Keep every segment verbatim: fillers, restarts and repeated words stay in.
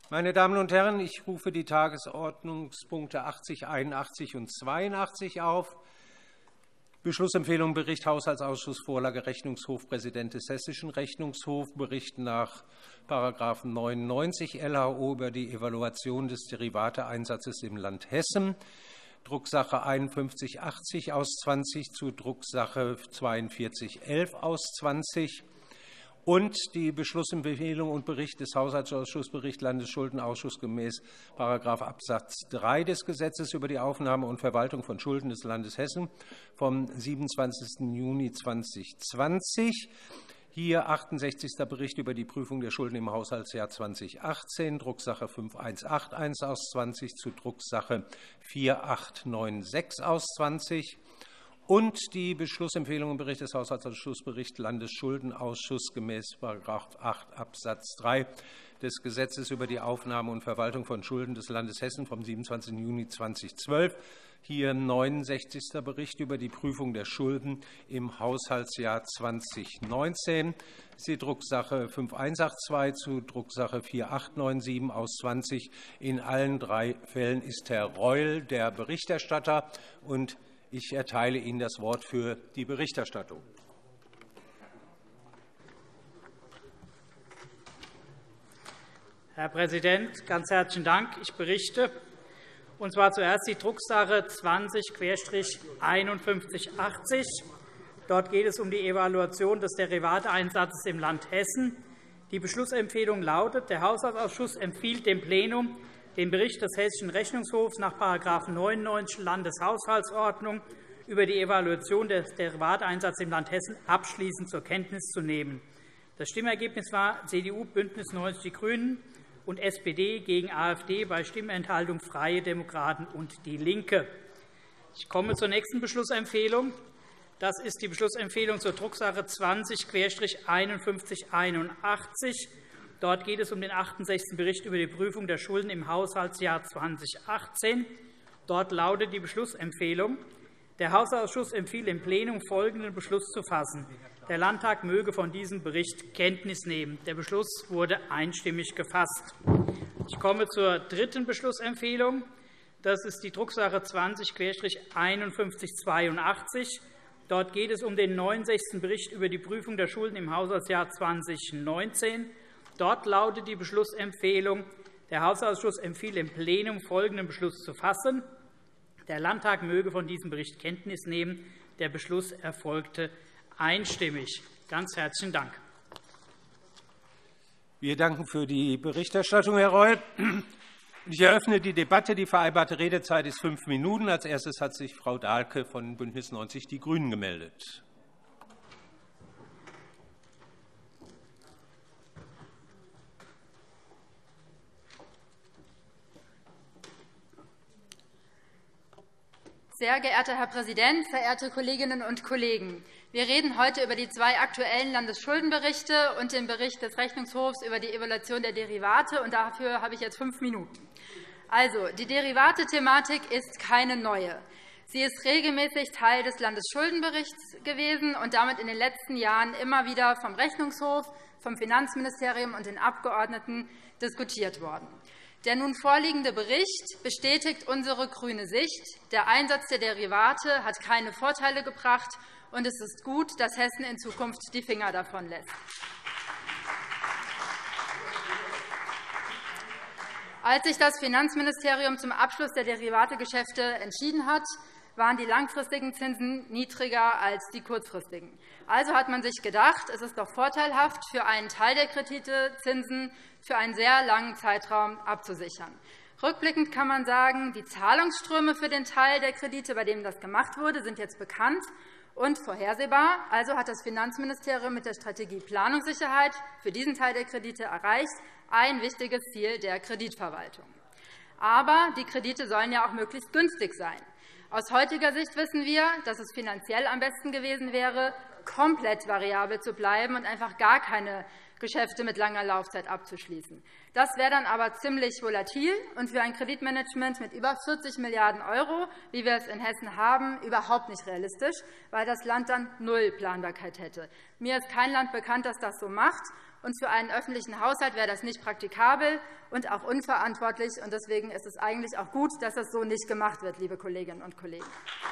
Meine Damen und Herren, ich rufe die Tagesordnungspunkte achtzig, einundachtzig und zweiundachtzig auf. Beschlussempfehlung Bericht Haushaltsausschuss, Vorlage Rechnungshof, Präsident des Hessischen Rechnungshofs, Bericht nach § neunundneunzig L H O über die Evaluation des Derivateeinsatzes im Land Hessen, Drucksache einundfünfzig achtzig aus zwanzig zu Drucksache zweiundvierzig elf aus zwanzig. Und die Beschlussempfehlung und Bericht des Haushaltsausschusses, Bericht Landesschuldenausschuss gemäß § Absatz drei des Gesetzes über die Aufnahme und Verwaltung von Schulden des Landes Hessen vom siebenundzwanzigsten Juni zweitausendzwanzig. Hier achtundsechzigster Bericht über die Prüfung der Schulden im Haushaltsjahr zweitausendachtzehn, Drucksache fünf eins acht eins aus zwanzig zu Drucksache vier acht neun sechs aus zwanzig. Und die Beschlussempfehlung im Bericht des Haushaltsausschusses, Bericht Landesschuldenausschuss gemäß § acht Absatz drei des Gesetzes über die Aufnahme und Verwaltung von Schulden des Landes Hessen vom siebenundzwanzigsten Juni zweitausendzwölf. Hier neunundsechzigster Bericht über die Prüfung der Schulden im Haushaltsjahr zweitausendneunzehn. Das ist die Drucksache fünf eins acht zwei zu Drucksache vier acht neun sieben aus zwanzig. In allen drei Fällen ist Herr Reul der Berichterstatter, und ich erteile Ihnen das Wort für die Berichterstattung. Herr Präsident, ganz herzlichen Dank. Ich berichte, und zwar zuerst die Drucksache zwanzig einundfünfzig achtzig. Dort geht es um die Evaluation des Derivateeinsatzes im Land Hessen. Die Beschlussempfehlung lautet: Der Haushaltsausschuss empfiehlt dem Plenum, den Bericht des Hessischen Rechnungshofs nach § neunundneunzig Landeshaushaltsordnung über die Evaluation des Derivateeinsatzes im Land Hessen abschließend zur Kenntnis zu nehmen. Das Stimmergebnis war C D U, BÜNDNIS neunzig die GRÜNEN und S P D gegen AfD bei Stimmenthaltung Freie Demokraten und DIE LINKE. Ich komme zur nächsten Beschlussempfehlung. Das ist die Beschlussempfehlung zur Drucksache zwanzig einundfünfzig einundachtzig. Dort geht es um den achtundsechzigsten Bericht über die Prüfung der Schulden im Haushaltsjahr zweitausendachtzehn. Dort lautet die Beschlussempfehlung: Der Haushaltsausschuss empfiehlt dem Plenum, folgenden Beschluss zu fassen. Der Landtag möge von diesem Bericht Kenntnis nehmen. Der Beschluss wurde einstimmig gefasst. Ich komme zur dritten Beschlussempfehlung. Das ist die Drucksache zwanzig einundfünfzig zweiundachtzig. Dort geht es um den neunundsechzigsten Bericht über die Prüfung der Schulden im Haushaltsjahr zweitausendneunzehn. Dort lautet die Beschlussempfehlung: Der Haushaltsausschuss empfiehlt dem Plenum, folgenden Beschluss zu fassen. Der Landtag möge von diesem Bericht Kenntnis nehmen. Der Beschluss erfolgte einstimmig. Ganz herzlichen Dank. Wir danken für die Berichterstattung, Herr Reul. Ich eröffne die Debatte. Die vereinbarte Redezeit ist fünf Minuten. Als erstes hat sich Frau Dahlke von BÜNDNIS neunzig die GRÜNEN gemeldet. Sehr geehrter Herr Präsident, verehrte Kolleginnen und Kollegen! Wir reden heute über die zwei aktuellen Landesschuldenberichte und den Bericht des Rechnungshofs über die Evaluation der Derivate. Und dafür habe ich jetzt fünf Minuten. Also, die Derivate-Thematik ist keine neue. Sie ist regelmäßig Teil des Landesschuldenberichts gewesen und damit in den letzten Jahren immer wieder vom Rechnungshof, vom Finanzministerium und den Abgeordneten diskutiert worden. Der nun vorliegende Bericht bestätigt unsere grüne Sicht. Der Einsatz der Derivate hat keine Vorteile gebracht, und es ist gut, dass Hessen in Zukunft die Finger davon lässt. Als sich das Finanzministerium zum Abschluss der Derivategeschäfte entschieden hat, waren die langfristigen Zinsen niedriger als die kurzfristigen. Also hat man sich gedacht, es ist doch vorteilhaft, für einen Teil der Kredite Zinsen für einen sehr langen Zeitraum abzusichern. Rückblickend kann man sagen, die Zahlungsströme für den Teil der Kredite, bei dem das gemacht wurde, sind jetzt bekannt und vorhersehbar. Also hat das Finanzministerium mit der Strategie Planungssicherheit für diesen Teil der Kredite erreicht, ein wichtiges Ziel der Kreditverwaltung. Aber die Kredite sollen ja auch möglichst günstig sein. Aus heutiger Sicht wissen wir, dass es finanziell am besten gewesen wäre, komplett variabel zu bleiben und einfach gar keine Geschäfte mit langer Laufzeit abzuschließen. Das wäre dann aber ziemlich volatil und für ein Kreditmanagement mit über vierzig Milliarden €, wie wir es in Hessen haben, überhaupt nicht realistisch, weil das Land dann null Planbarkeit hätte. Mir ist kein Land bekannt, das das so macht. Und für einen öffentlichen Haushalt wäre das nicht praktikabel und auch unverantwortlich. Und deswegen ist es eigentlich auch gut, dass das so nicht gemacht wird, liebe Kolleginnen und Kollegen.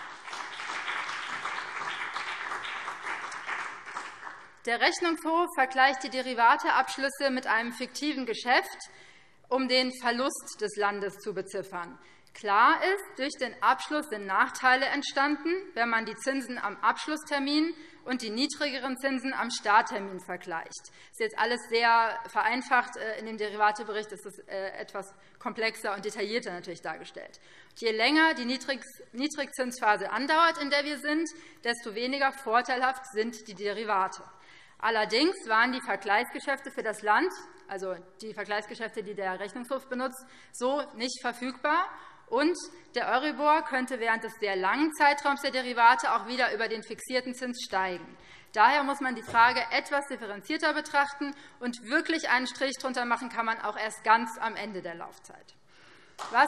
Der Rechnungshof vergleicht die Derivateabschlüsse mit einem fiktiven Geschäft, um den Verlust des Landes zu beziffern. Klar ist, durch den Abschluss sind Nachteile entstanden, wenn man die Zinsen am Abschlusstermin und die niedrigeren Zinsen am Starttermin vergleicht. Das ist jetzt alles sehr vereinfacht. In dem Derivatebericht ist es etwas komplexer und detaillierter natürlich dargestellt. Je länger die Niedrigzinsphase andauert, in der wir sind, desto weniger vorteilhaft sind die Derivate. Allerdings waren die Vergleichsgeschäfte für das Land, also die Vergleichsgeschäfte, die der Rechnungshof benutzt, so nicht verfügbar. Und der Euribor könnte während des sehr langen Zeitraums der Derivate auch wieder über den fixierten Zins steigen. Daher muss man die Frage etwas differenzierter betrachten, und wirklich einen Strich drunter machen kann man auch erst ganz am Ende der Laufzeit. Was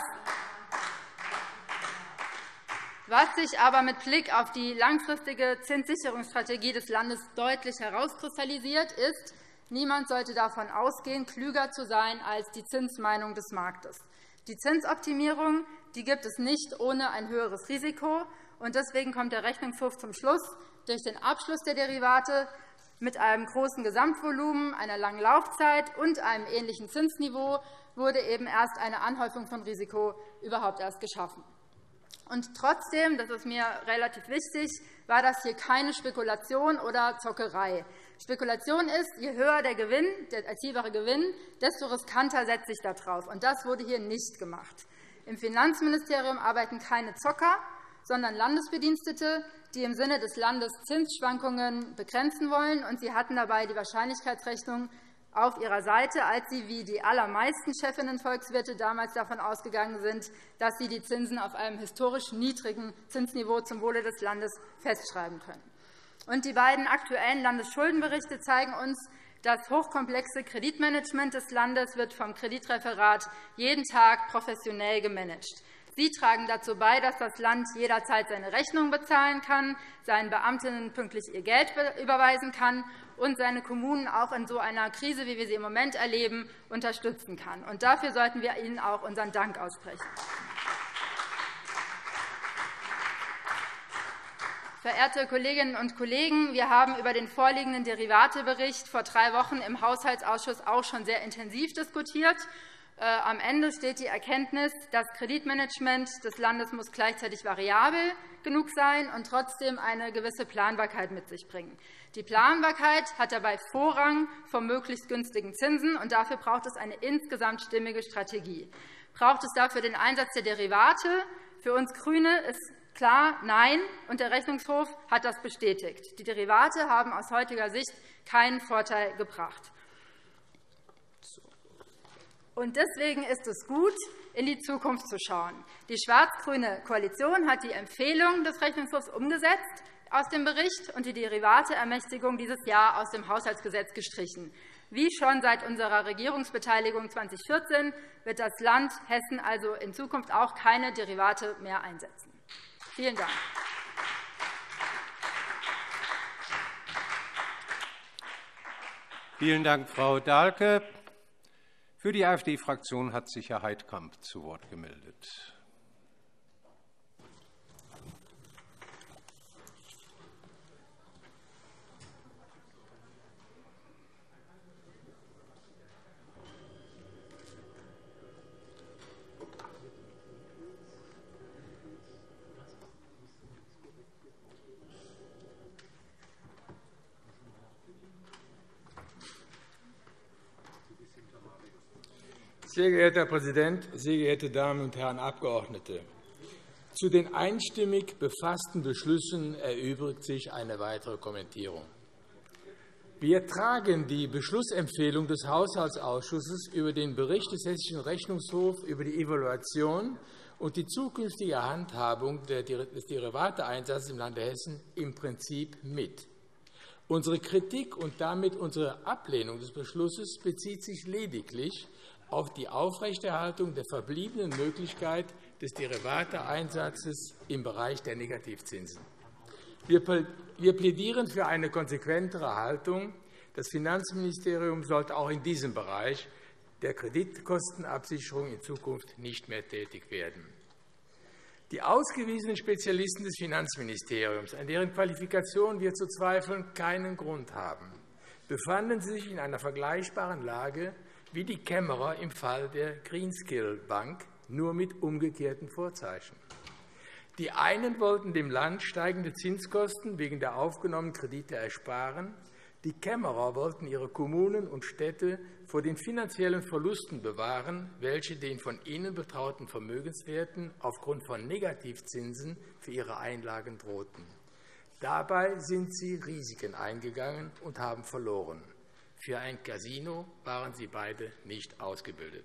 Was sich aber mit Blick auf die langfristige Zinssicherungsstrategie des Landes deutlich herauskristallisiert, ist, niemand sollte davon ausgehen, klüger zu sein als die Zinsmeinung des Marktes. Die Zinsoptimierung die gibt es nicht ohne ein höheres Risiko. Und deswegen kommt der Rechnungshof zum Schluss, durch den Abschluss der Derivate mit einem großen Gesamtvolumen, einer langen Laufzeit und einem ähnlichen Zinsniveau wurde eben erst eine Anhäufung von Risiko überhaupt erst geschaffen. Und trotzdem, das ist mir relativ wichtig, war das hier keine Spekulation oder Zockerei. Spekulation ist, je höher der Gewinn, der erzielbare Gewinn, desto riskanter setzt sich da drauf. Und das wurde hier nicht gemacht. Im Finanzministerium arbeiten keine Zocker, sondern Landesbedienstete, die im Sinne des Landes Zinsschwankungen begrenzen wollen. Und sie hatten dabei die Wahrscheinlichkeitsrechnung auf ihrer Seite, als sie wie die allermeisten Chefinnen-Volkswirte damals davon ausgegangen sind, dass sie die Zinsen auf einem historisch niedrigen Zinsniveau zum Wohle des Landes festschreiben können. Und die beiden aktuellen Landesschuldenberichte zeigen uns, das hochkomplexe Kreditmanagement des Landes wird vom Kreditreferat jeden Tag professionell gemanagt. Sie tragen dazu bei, dass das Land jederzeit seine Rechnungen bezahlen kann, seinen Beamtinnen pünktlich ihr Geld überweisen kann und seine Kommunen auch in so einer Krise, wie wir sie im Moment erleben, unterstützen kann. Und dafür sollten wir Ihnen auch unseren Dank aussprechen. Verehrte Kolleginnen und Kollegen, wir haben über den vorliegenden Derivatebericht vor drei Wochen im Haushaltsausschuss auch schon sehr intensiv diskutiert. Am Ende steht die Erkenntnis, das Kreditmanagement des Landes muss gleichzeitig variabel genug sein und trotzdem eine gewisse Planbarkeit mit sich bringen. Die Planbarkeit hat dabei Vorrang vor möglichst günstigen Zinsen, und dafür braucht es eine insgesamt stimmige Strategie. Braucht es dafür den Einsatz der Derivate? Für uns GRÜNE ist klar, nein, und der Rechnungshof hat das bestätigt. Die Derivate haben aus heutiger Sicht keinen Vorteil gebracht. Und deswegen ist es gut, in die Zukunft zu schauen. Die schwarz-grüne Koalition hat die Empfehlung des Rechnungshofs umgesetzt aus dem Bericht und die Derivateermächtigung dieses Jahr aus dem Haushaltsgesetz gestrichen. Wie schon seit unserer Regierungsbeteiligung zweitausendvierzehn wird das Land Hessen also in Zukunft auch keine Derivate mehr einsetzen. Vielen Dank. Vielen Dank, Frau Dahlke. Für die AfD-Fraktion hat sich Herr Heidkamp zu Wort gemeldet. Sehr geehrter Herr Präsident, sehr geehrte Damen und Herren Abgeordnete! Zu den einstimmig befassten Beschlüssen erübrigt sich eine weitere Kommentierung. Wir tragen die Beschlussempfehlung des Haushaltsausschusses über den Bericht des Hessischen Rechnungshofs über die Evaluation und die zukünftige Handhabung des Derivateeinsatzes im Lande Hessen im Prinzip mit. Unsere Kritik und damit unsere Ablehnung des Beschlusses bezieht sich lediglich auf die Aufrechterhaltung der verbliebenen Möglichkeit des Derivateeinsatzes im Bereich der Negativzinsen. Wir plädieren für eine konsequentere Haltung. Das Finanzministerium sollte auch in diesem Bereich der Kreditkostenabsicherung in Zukunft nicht mehr tätig werden. Die ausgewiesenen Spezialisten des Finanzministeriums, an deren Qualifikation wir zu zweifeln keinen Grund haben, befanden sich in einer vergleichbaren Lage wie die Kämmerer im Fall der Greenskill Bank, nur mit umgekehrten Vorzeichen. Die einen wollten dem Land steigende Zinskosten wegen der aufgenommenen Kredite ersparen. Die Kämmerer wollten ihre Kommunen und Städte vor den finanziellen Verlusten bewahren, welche den von ihnen betrauten Vermögenswerten aufgrund von Negativzinsen für ihre Einlagen drohten. Dabei sind sie Risiken eingegangen und haben verloren. Für ein Casino waren sie beide nicht ausgebildet.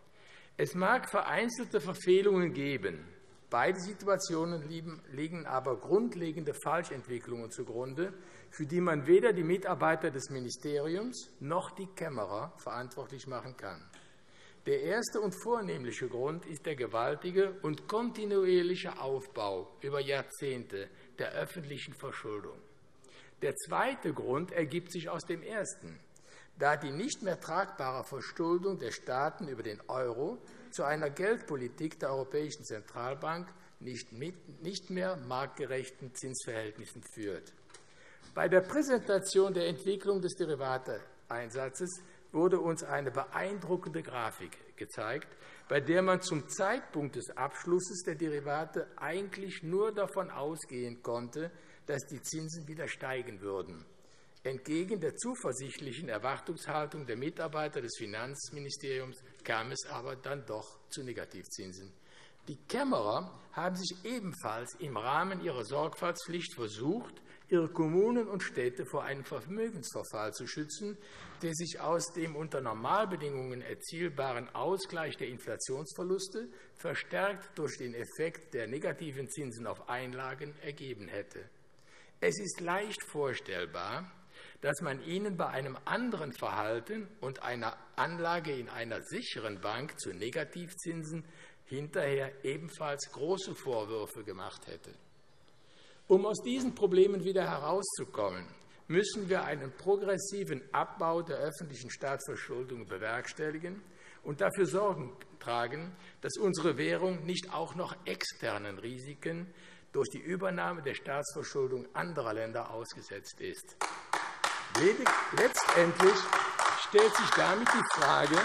Es mag vereinzelte Verfehlungen geben. Beide Situationen liegen aber grundlegende Falschentwicklungen zugrunde, für die man weder die Mitarbeiter des Ministeriums noch die Kämmerer verantwortlich machen kann. Der erste und vornehmliche Grund ist der gewaltige und kontinuierliche Aufbau über Jahrzehnte der öffentlichen Verschuldung. Der zweite Grund ergibt sich aus dem ersten, da die nicht mehr tragbare Verschuldung der Staaten über den Euro zu einer Geldpolitik der Europäischen Zentralbank nicht mehr marktgerechten Zinsverhältnissen führt. Bei der Präsentation der Entwicklung des Derivateeinsatzes wurde uns eine beeindruckende Grafik gezeigt, bei der man zum Zeitpunkt des Abschlusses der Derivate eigentlich nur davon ausgehen konnte, dass die Zinsen wieder steigen würden. Entgegen der zuversichtlichen Erwartungshaltung der Mitarbeiter des Finanzministeriums kam es aber dann doch zu Negativzinsen. Die Kämmerer haben sich ebenfalls im Rahmen ihrer Sorgfaltspflicht versucht, ihre Kommunen und Städte vor einem Vermögensverfall zu schützen, der sich aus dem unter Normalbedingungen erzielbaren Ausgleich der Inflationsverluste verstärkt durch den Effekt der negativen Zinsen auf Einlagen ergeben hätte. Es ist leicht vorstellbar, dass man ihnen bei einem anderen Verhalten und einer Anlage in einer sicheren Bank zu Negativzinsen hinterher ebenfalls große Vorwürfe gemacht hätte. Um aus diesen Problemen wieder herauszukommen, müssen wir einen progressiven Abbau der öffentlichen Staatsverschuldung bewerkstelligen und dafür Sorgen tragen, dass unsere Währung nicht auch noch externen Risiken durch die Übernahme der Staatsverschuldung anderer Länder ausgesetzt ist. Letztendlich stellt sich damit die Frage,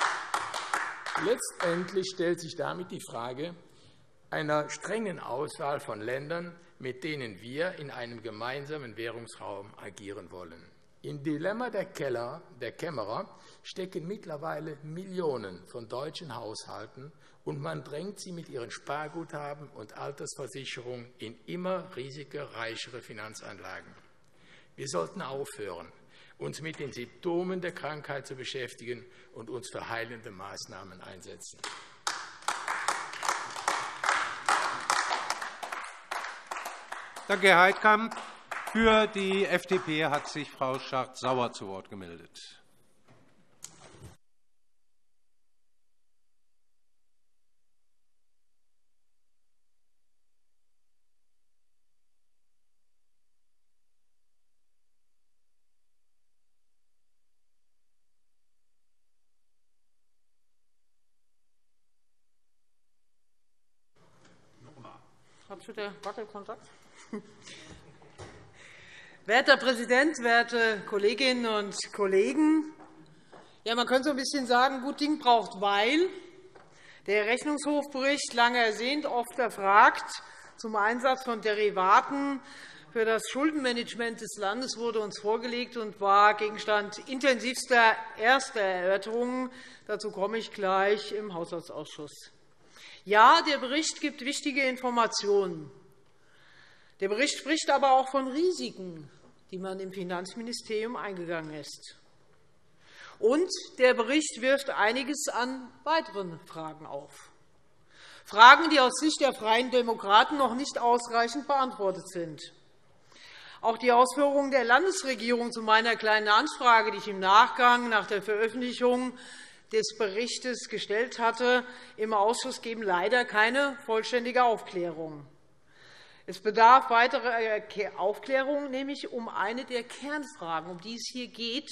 letztendlich stellt sich damit die Frage einer strengen Auswahl von Ländern, mit denen wir in einem gemeinsamen Währungsraum agieren wollen. Im Dilemma der, Keller, der Kämmerer stecken mittlerweile Millionen von deutschen Haushalten, und man drängt sie mit ihren Sparguthaben und Altersversicherungen in immer risikoreichere Finanzanlagen. Wir sollten aufhören, uns mit den Symptomen der Krankheit zu beschäftigen und uns für heilende Maßnahmen einsetzen. Danke, Herr Heidkamp. Für die F D P hat sich Frau Schardt-Sauer zu Wort gemeldet. Werter Herr Präsident, werte Kolleginnen und Kollegen! Ja, man könnte so ein bisschen sagen, gut Ding braucht Weil. Der Rechnungshofbericht, lange ersehnt, oft erfragt, zum Einsatz von Derivaten für das Schuldenmanagement des Landes wurde uns vorgelegt und war Gegenstand intensivster erster Erörterungen. Dazu komme ich gleich im Haushaltsausschuss. Ja, der Bericht gibt wichtige Informationen. Der Bericht spricht aber auch von Risiken, die man im Finanzministerium eingegangen ist. Und der Bericht wirft einiges an weiteren Fragen auf. Fragen, die aus Sicht der Freien Demokraten noch nicht ausreichend beantwortet sind. Auch die Ausführungen der Landesregierung zu meiner Kleinen Anfrage, die ich im Nachgang nach der Veröffentlichung des Berichts gestellt hatte, im Ausschuss geben leider keine vollständige Aufklärung. Es bedarf weiterer Aufklärung, nämlich um eine der Kernfragen, um die es hier geht,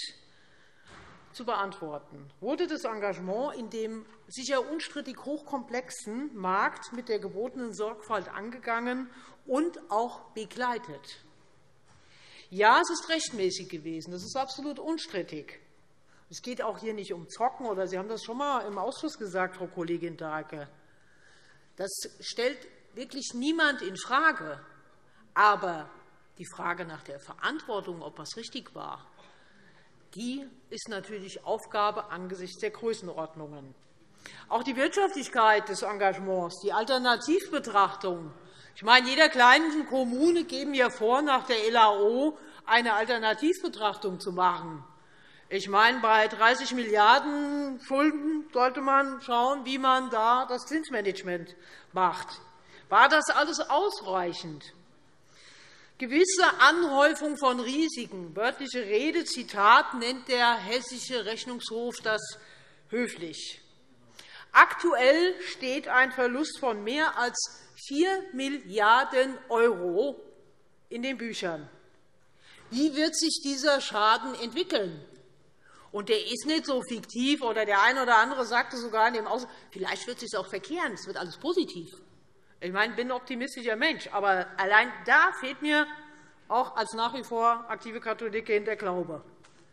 zu beantworten. Wurde das Engagement in dem sicher unstrittig hochkomplexen Markt mit der gebotenen Sorgfalt angegangen und auch begleitet? Ja, es ist rechtmäßig gewesen. Das ist absolut unstrittig. Es geht auch hier nicht um Zocken, oder Sie haben das schon einmal im Ausschuss gesagt, Frau Kollegin Dahlke. Das stellt wirklich niemand infrage. Aber die Frage nach der Verantwortung, ob das richtig war, die ist natürlich Aufgabe angesichts der Größenordnungen. Auch die Wirtschaftlichkeit des Engagements, die Alternativbetrachtung. Ich meine, jeder kleinen Kommune geben wir vor, nach der L A O eine Alternativbetrachtung zu machen. Ich meine, bei dreißig Milliarden Schulden sollte man schauen, wie man da das Zinsmanagement macht. War das alles ausreichend? Gewisse Anhäufung von Risiken, wörtliche Rede, Zitat, nennt der Hessische Rechnungshof das höflich. Aktuell steht ein Verlust von mehr als vier Milliarden € in den Büchern. Wie wird sich dieser Schaden entwickeln? Und der ist nicht so fiktiv, oder der eine oder andere sagte sogar in dem Ausschuss, vielleicht wird es sich auch verkehren, es wird alles positiv. Ich meine, ich bin ein optimistischer Mensch, aber allein da fehlt mir auch als nach wie vor aktive Katholikin der Glaube.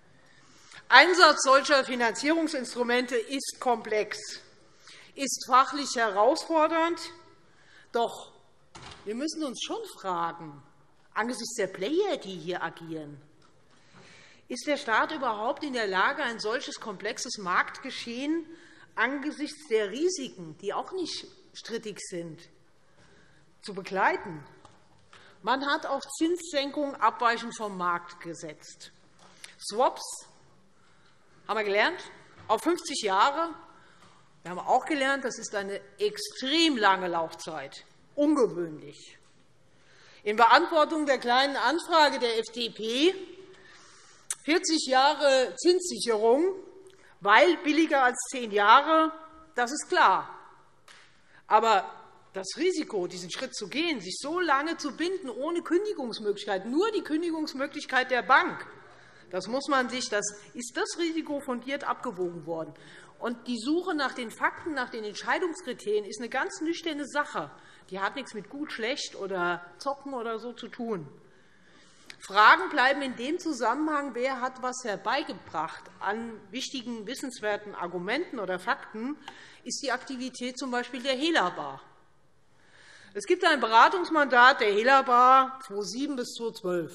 Einsatz solcher Finanzierungsinstrumente ist komplex, ist fachlich herausfordernd. Doch wir müssen uns schon fragen, angesichts der Player, die hier agieren, ist der Staat überhaupt in der Lage, ein solches komplexes Marktgeschehen angesichts der Risiken, die auch nicht strittig sind, zu begleiten? Man hat auf Zinssenkungen abweichend vom Markt gesetzt. Swaps haben wir gelernt, auf fünfzig Jahre. Wir haben auch gelernt, das ist eine extrem lange Laufzeit, ungewöhnlich. In Beantwortung der Kleinen Anfrage der F D P vierzig Jahre Zinssicherung, weil billiger als zehn Jahre, das ist klar. Aber das Risiko, diesen Schritt zu gehen, sich so lange zu binden, ohne Kündigungsmöglichkeit, nur die Kündigungsmöglichkeit der Bank, das muss man sich, das ist das Risiko fundiert abgewogen worden. Und die Suche nach den Fakten, nach den Entscheidungskriterien ist eine ganz nüchterne Sache. Die hat nichts mit gut, schlecht oder Zocken oder so zu tun. Fragen bleiben in dem Zusammenhang, wer hat was herbeigebracht an wichtigen, wissenswerten Argumenten oder Fakten, ist die Aktivität z. B. der Helabar. Es gibt ein Beratungsmandat der Helabar zweitausendsieben bis zweitausendzwölf.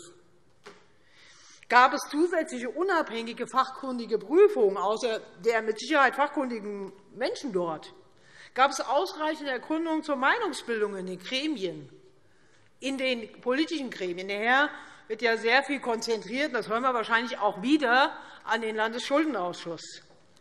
Gab es zusätzliche unabhängige fachkundige Prüfungen, außer der mit Sicherheit fachkundigen Menschen dort? Gab es ausreichende Erkundungen zur Meinungsbildung in den Gremien, in den politischen Gremien? Nachher wird ja sehr viel konzentriert, das hören wir wahrscheinlich auch wieder, an den Landesschuldenausschuss.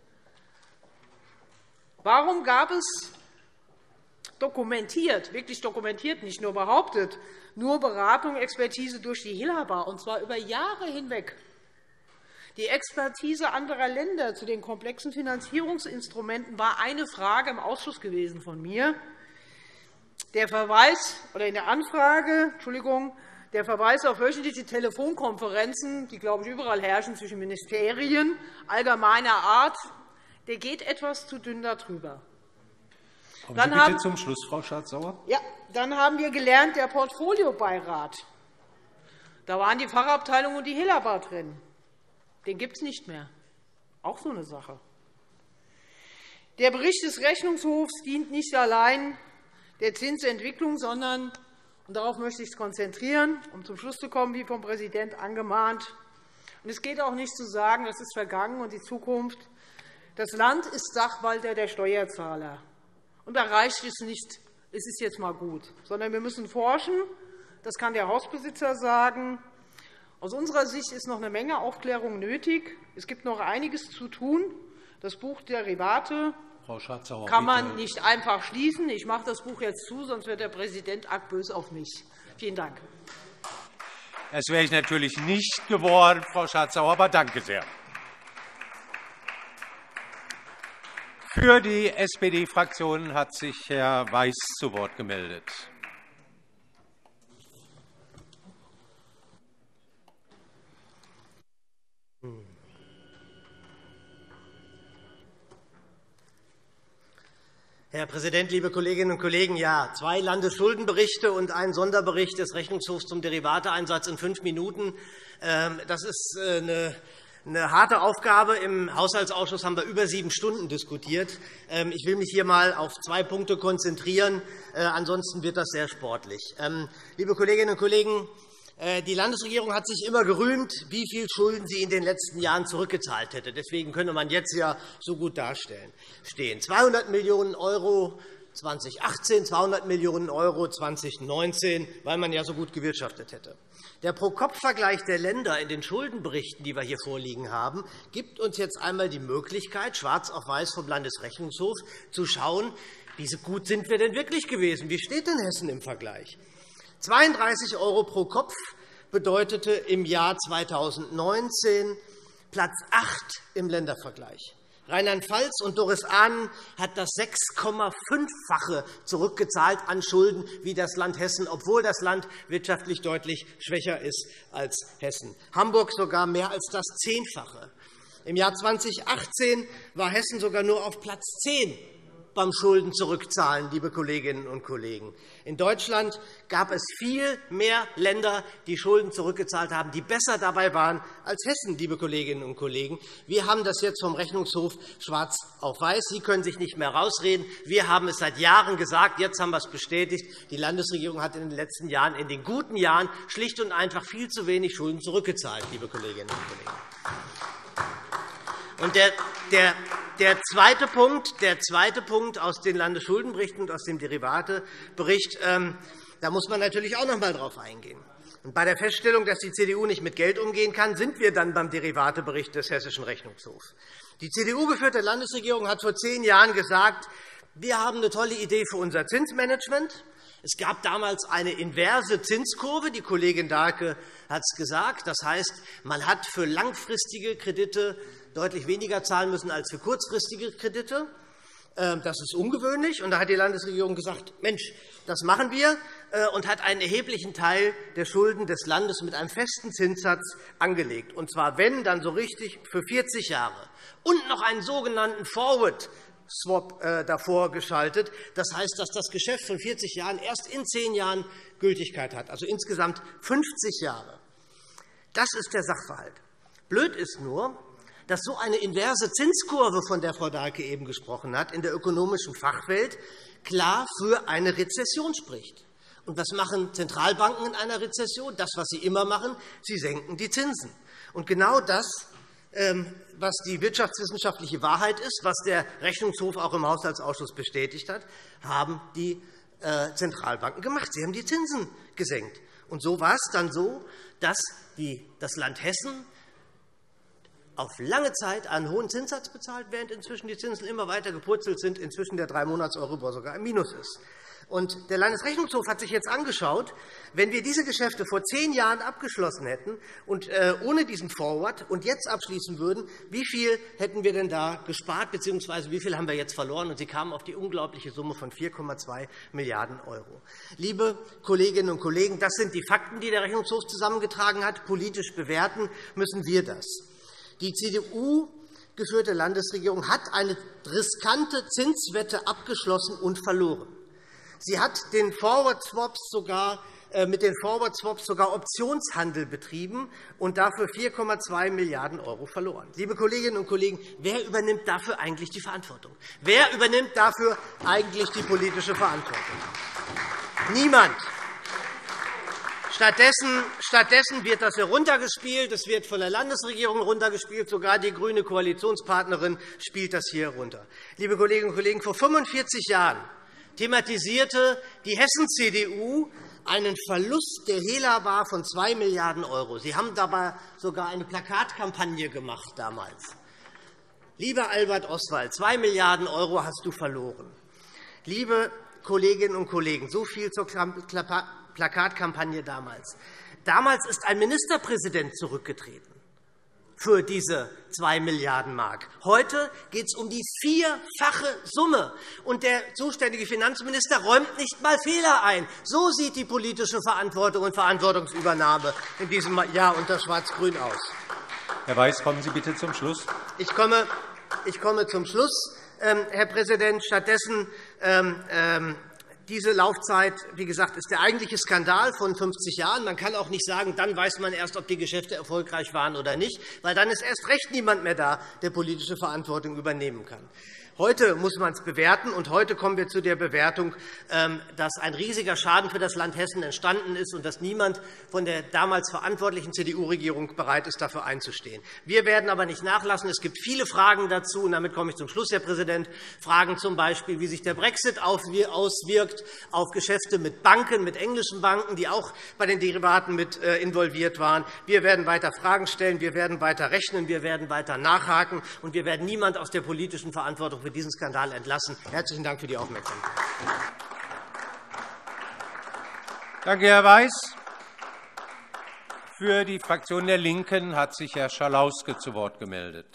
Warum gab es dokumentiert, wirklich dokumentiert, nicht nur behauptet, nur Beratung, Expertise durch die Helabar, und zwar über Jahre hinweg? Die Expertise anderer Länder zu den komplexen Finanzierungsinstrumenten war eine Frage im Ausschuss gewesen von mir. Der Verweis oder in der Anfrage, Entschuldigung, der Verweis auf wöchentliche Telefonkonferenzen, die, glaube ich, überall herrschen zwischen Ministerien allgemeiner Art, der geht etwas zu dünn darüber. Kommen Sie bitte zum Schluss, Frau Schardt-Sauer. Ja, dann haben wir gelernt, der Portfoliobeirat. Da waren die Fachabteilung und die Helabar drin. Den gibt es nicht mehr. Auch so eine Sache. Der Bericht des Rechnungshofs dient nicht allein der Zinsentwicklung, sondern, und darauf möchte ich es konzentrieren, um zum Schluss zu kommen, wie vom Präsidenten angemahnt. Und es geht auch nicht zu sagen, das ist vergangen und die Zukunft. Das Land ist Sachwalter der Steuerzahler. Und da reicht es nicht, es ist jetzt mal gut, sondern wir müssen forschen. Das kann der Hausbesitzer sagen. Aus unserer Sicht ist noch eine Menge Aufklärung nötig. Es gibt noch einiges zu tun. Das Buch Derivate kann man nicht einfach schließen. Ich mache das Buch jetzt zu, sonst wird der Präsident arg böse auf mich. Vielen Dank. Das wäre ich natürlich nicht geworden, Frau Schardt-Sauer, aber danke sehr. Für die S P D-Fraktion hat sich Herr Weiß zu Wort gemeldet. Herr Präsident, liebe Kolleginnen und Kollegen! Ja, zwei Landesschuldenberichte und ein Sonderbericht des Rechnungshofs zum Derivateeinsatz in fünf Minuten. Das ist eine Eine harte Aufgabe. Im Haushaltsausschuss haben wir über sieben Stunden diskutiert. Ich will mich hier einmal auf zwei Punkte konzentrieren. Ansonsten wird das sehr sportlich. Liebe Kolleginnen und Kollegen, die Landesregierung hat sich immer gerühmt, wie viel Schulden sie in den letzten Jahren zurückgezahlt hätte. Deswegen könne man jetzt ja so gut dastehen. zweihundert Millionen € zweitausendachtzehn, zweihundert Millionen € zweitausendneunzehn, weil man ja so gut gewirtschaftet hätte. Der Pro-Kopf-Vergleich der Länder in den Schuldenberichten, die wir hier vorliegen haben, gibt uns jetzt einmal die Möglichkeit, schwarz auf weiß vom Landesrechnungshof, zu schauen, wie gut sind wir denn wirklich gewesen? Wie steht denn Hessen im Vergleich? zweiunddreißig € pro Kopf bedeutete im Jahr zweitausendneunzehn Platz acht im Ländervergleich. Rheinland-Pfalz und Doris Ahnen hat das sechs Komma fünf-fache zurückgezahlt an Schulden wie das Land Hessen, obwohl das Land wirtschaftlich deutlich schwächer ist als Hessen. Hamburg sogar mehr als das Zehnfache. Im Jahr zweitausendachtzehn war Hessen sogar nur auf Platz zehn beim Schulden zurückzahlen, liebe Kolleginnen und Kollegen. In Deutschland gab es viel mehr Länder, die Schulden zurückgezahlt haben, die besser dabei waren als Hessen, liebe Kolleginnen und Kollegen. Wir haben das jetzt vom Rechnungshof schwarz auf weiß. Sie können sich nicht mehr herausreden. Wir haben es seit Jahren gesagt. Jetzt haben wir es bestätigt. Die Landesregierung hat in den letzten Jahren, in den guten Jahren, schlicht und einfach viel zu wenig Schulden zurückgezahlt, liebe Kolleginnen und Kollegen. Und der, der, der, zweite Punkt, der zweite Punkt aus den Landesschuldenberichten und aus dem Derivatebericht, ähm, da muss man natürlich auch noch einmal darauf eingehen. Und bei der Feststellung, dass die C D U nicht mit Geld umgehen kann, sind wir dann beim Derivatebericht des Hessischen Rechnungshofs. Die C D U-geführte Landesregierung hat vor zehn Jahren gesagt, wir haben eine tolle Idee für unser Zinsmanagement. Es gab damals eine inverse Zinskurve. Die Kollegin Dahlke hat es gesagt. Das heißt, man hat für langfristige Kredite deutlich weniger zahlen müssen als für kurzfristige Kredite. Das ist ungewöhnlich. Und da hat die Landesregierung gesagt, Mensch, das machen wir, und hat einen erheblichen Teil der Schulden des Landes mit einem festen Zinssatz angelegt. Und zwar, wenn, dann so richtig für vierzig Jahre. Und noch einen sogenannten Forward Swap davor geschaltet. Das heißt, dass das Geschäft von vierzig Jahren erst in zehn Jahren Gültigkeit hat, also insgesamt fünfzig Jahre. Das ist der Sachverhalt. Blöd ist nur, dass so eine inverse Zinskurve, von der Frau Dahlke eben gesprochen hat, in der ökonomischen Fachwelt klar für eine Rezession spricht. Und was machen Zentralbanken in einer Rezession? Das, was sie immer machen, sie senken die Zinsen. Und genau das, was die wirtschaftswissenschaftliche Wahrheit ist, was der Rechnungshof auch im Haushaltsausschuss bestätigt hat, haben die Zentralbanken gemacht. Sie haben die Zinsen gesenkt. Und so war es dann so, dass das Land Hessen auf lange Zeit einen hohen Zinssatz bezahlt, während inzwischen die Zinsen immer weiter gepurzelt sind, inzwischen der drei Monats Euribor sogar im Minus ist. Und der Landesrechnungshof hat sich jetzt angeschaut, wenn wir diese Geschäfte vor zehn Jahren abgeschlossen hätten und äh, ohne diesen Forward und jetzt abschließen würden, wie viel hätten wir denn da gespart, bzw. wie viel haben wir jetzt verloren? Und sie kamen auf die unglaubliche Summe von vier Komma zwei Milliarden €. Liebe Kolleginnen und Kollegen, das sind die Fakten, die der Rechnungshof zusammengetragen hat. Politisch bewerten müssen wir das. Die C D U-geführte Landesregierung hat eine riskante Zinswette abgeschlossen und verloren. Sie hat den Forward Swaps sogar, äh, mit den Forward Swaps sogar Optionshandel betrieben und dafür vier Komma zwei Milliarden € verloren. Liebe Kolleginnen und Kollegen, wer übernimmt dafür eigentlich die Verantwortung? Wer übernimmt dafür eigentlich die politische Verantwortung? Niemand. Stattdessen, stattdessen wird das heruntergespielt. Es wird von der Landesregierung heruntergespielt. Sogar die grüne Koalitionspartnerin spielt das hier herunter. Liebe Kolleginnen und Kollegen, vor fünfundvierzig Jahren thematisierte die Hessen-C D U einen Verlust, der hehler war, von zwei Milliarden €. Sie haben dabei sogar eine Plakatkampagne gemacht damals. Lieber Albert Oswald, zwei Milliarden € hast du verloren. Liebe Kolleginnen und Kollegen, so viel zur Plakatkampagne damals. Damals ist ein Ministerpräsident zurückgetreten für diese zwei Milliarden Mark. Heute geht es um die vierfache Summe. Und der zuständige Finanzminister räumt nicht einmal Fehler ein. So sieht die politische Verantwortung und Verantwortungsübernahme in diesem Jahr unter Schwarz-Grün aus. Herr Weiß, kommen Sie bitte zum Schluss. Ich komme, ich komme zum Schluss, ähm, Herr Präsident. Stattdessen ähm, ähm, Diese Laufzeit, wie gesagt, ist der eigentliche Skandal von fünfzig Jahren. Man kann auch nicht sagen, dann weiß man erst, ob die Geschäfte erfolgreich waren oder nicht, weil dann ist erst recht niemand mehr da, der politische Verantwortung übernehmen kann. Heute muss man es bewerten, und heute kommen wir zu der Bewertung, dass ein riesiger Schaden für das Land Hessen entstanden ist und dass niemand von der damals verantwortlichen C D U-Regierung bereit ist, dafür einzustehen. Wir werden aber nicht nachlassen. Es gibt viele Fragen dazu, und damit komme ich zum Schluss, Herr Präsident. Fragen zum Beispiel, wie sich der Brexit auswirkt auf Geschäfte mit Banken, mit englischen Banken, die auch bei den Derivaten mit involviert waren. Wir werden weiter Fragen stellen, wir werden weiter rechnen, wir werden weiter nachhaken, und wir werden niemand aus der politischen Verantwortung für diesen Skandal entlassen. Herzlichen Dank für die Aufmerksamkeit. Danke, Herr Weiß. Für die Fraktion der LINKEN hat sich Herr Schalauske zu Wort gemeldet.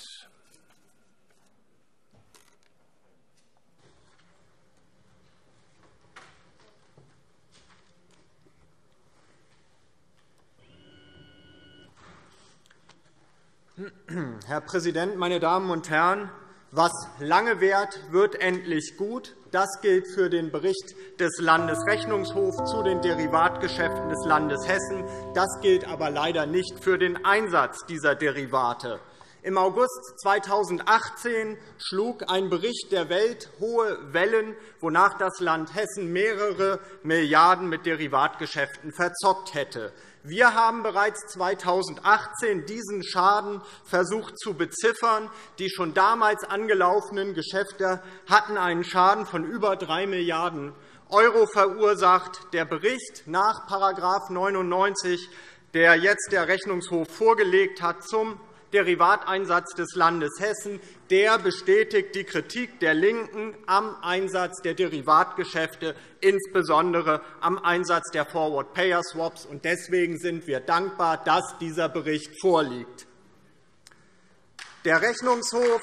Herr Präsident, meine Damen und Herren! Was lange währt, wird endlich gut. Das gilt für den Bericht des Landesrechnungshofs zu den Derivatgeschäften des Landes Hessen. Das gilt aber leider nicht für den Einsatz dieser Derivate. Im August zweitausendachtzehn schlug ein Bericht der Welt hohe Wellen, wonach das Land Hessen mehrere Milliarden mit Derivatgeschäften verzockt hätte. Wir haben bereits zweitausendachtzehn diesen Schaden versucht zu beziffern. Die schon damals angelaufenen Geschäfte hatten einen Schaden von über drei Milliarden € verursacht. Der Bericht nach § neunundneunzig, der jetzt der Rechnungshof vorgelegt hat, zum Derivateinsatz des Landes Hessen, der bestätigt die Kritik der LINKEN am Einsatz der Derivatgeschäfte, insbesondere am Einsatz der Forward-Payer-Swaps. Deswegen sind wir dankbar, dass dieser Bericht vorliegt. Der Rechnungshof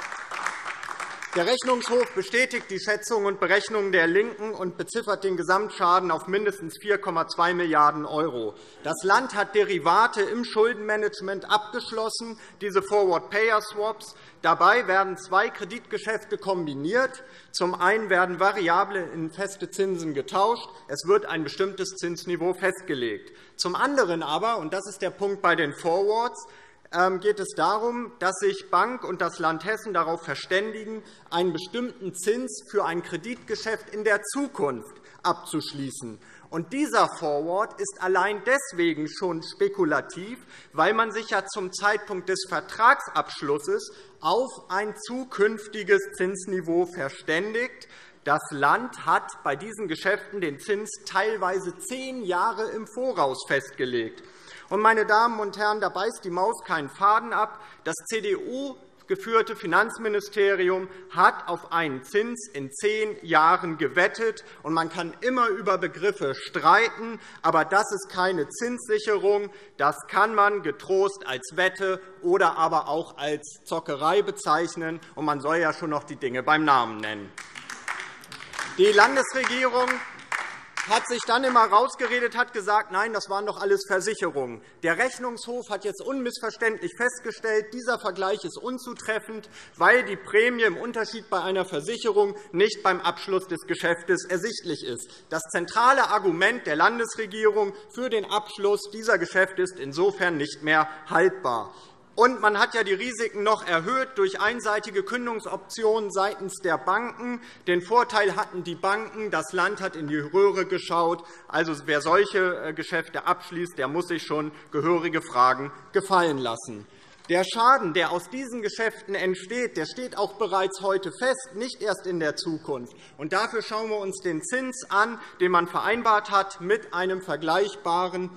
Der Rechnungshof bestätigt die Schätzungen und Berechnungen der LINKEN und beziffert den Gesamtschaden auf mindestens vier Komma zwei Milliarden €. Das Land hat Derivate im Schuldenmanagement abgeschlossen, diese Forward-Payer-Swaps. Dabei werden zwei Kreditgeschäfte kombiniert. Zum einen werden variable in feste Zinsen getauscht. Es wird ein bestimmtes Zinsniveau festgelegt. Zum anderen aber, und das ist der Punkt bei den Forwards, geht es darum, dass sich Bank und das Land Hessen darauf verständigen, einen bestimmten Zins für ein Kreditgeschäft in der Zukunft abzuschließen. Und dieser Forward ist allein deswegen schon spekulativ, weil man sich ja zum Zeitpunkt des Vertragsabschlusses auf ein zukünftiges Zinsniveau verständigt. Das Land hat bei diesen Geschäften den Zins teilweise zehn Jahre im Voraus festgelegt. Und, meine Damen und Herren, da beißt die Maus keinen Faden ab. Das C D U-geführte Finanzministerium hat auf einen Zins in zehn Jahren gewettet. Und man kann immer über Begriffe streiten, aber das ist keine Zinssicherung. Das kann man getrost als Wette oder aber auch als Zockerei bezeichnen. Und man soll ja schon noch die Dinge beim Namen nennen. Die Landesregierung hat sich dann immer rausgeredet, hat gesagt, nein, das waren doch alles Versicherungen. Der Rechnungshof hat jetzt unmissverständlich festgestellt, dieser Vergleich ist unzutreffend, weil die Prämie im Unterschied bei einer Versicherung nicht beim Abschluss des Geschäftes ersichtlich ist. Das zentrale Argument der Landesregierung für den Abschluss dieser Geschäfte ist insofern nicht mehr haltbar. Und man hat ja die Risiken noch erhöht durch einseitige Kündigungsoptionen seitens der Banken. Den Vorteil hatten die Banken, das Land hat in die Röhre geschaut. Also, wer solche Geschäfte abschließt, der muss sich schon gehörige Fragen gefallen lassen. Der Schaden, der aus diesen Geschäften entsteht, der steht auch bereits heute fest, nicht erst in der Zukunft. Und dafür schauen wir uns den Zins an, den man vereinbart hat mit einem vergleichbaren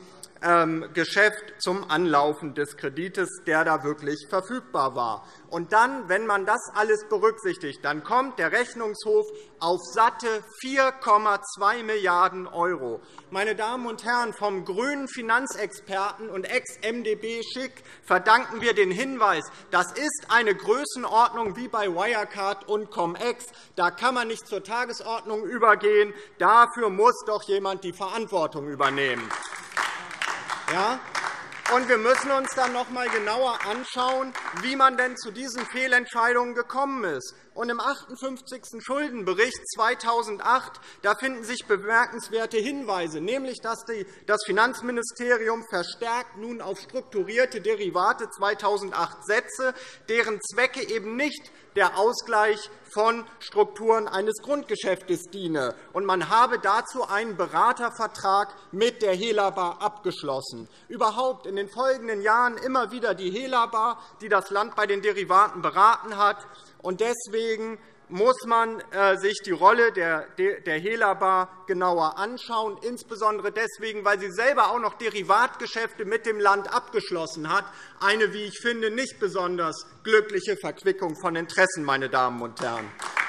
Geschäft zum Anlaufen des Kredites, der da wirklich verfügbar war. Und dann, wenn man das alles berücksichtigt, dann kommt der Rechnungshof auf satte vier Komma zwei Milliarden €. Meine Damen und Herren, vom grünen Finanzexperten und Ex-M d B Schick verdanken wir den Hinweis, das ist eine Größenordnung wie bei Wirecard und Cum-Ex. Da kann man nicht zur Tagesordnung übergehen. Dafür muss doch jemand die Verantwortung übernehmen. Ja? Und wir müssen uns dann noch einmal genauer anschauen, wie man denn zu diesen Fehlentscheidungen gekommen ist. Und im achtundfünfzigsten Schuldenbericht zweitausendacht da finden sich bemerkenswerte Hinweise, nämlich dass das Finanzministerium verstärkt nun auf strukturierte Derivate zweitausendacht setze, deren Zwecke eben nicht der Ausgleich von Strukturen eines Grundgeschäftes diene. Und man habe dazu einen Beratervertrag mit der Helaba abgeschlossen. Überhaupt in den folgenden Jahren immer wieder die Helaba, die das Land bei den Derivaten beraten hat. Und deswegen muss man sich die Rolle der Helaba genauer anschauen, insbesondere deswegen, weil sie selber auch noch Derivatgeschäfte mit dem Land abgeschlossen hat. Eine, wie ich finde, nicht besonders glückliche Verquickung von Interessen, meine Damen und Herren.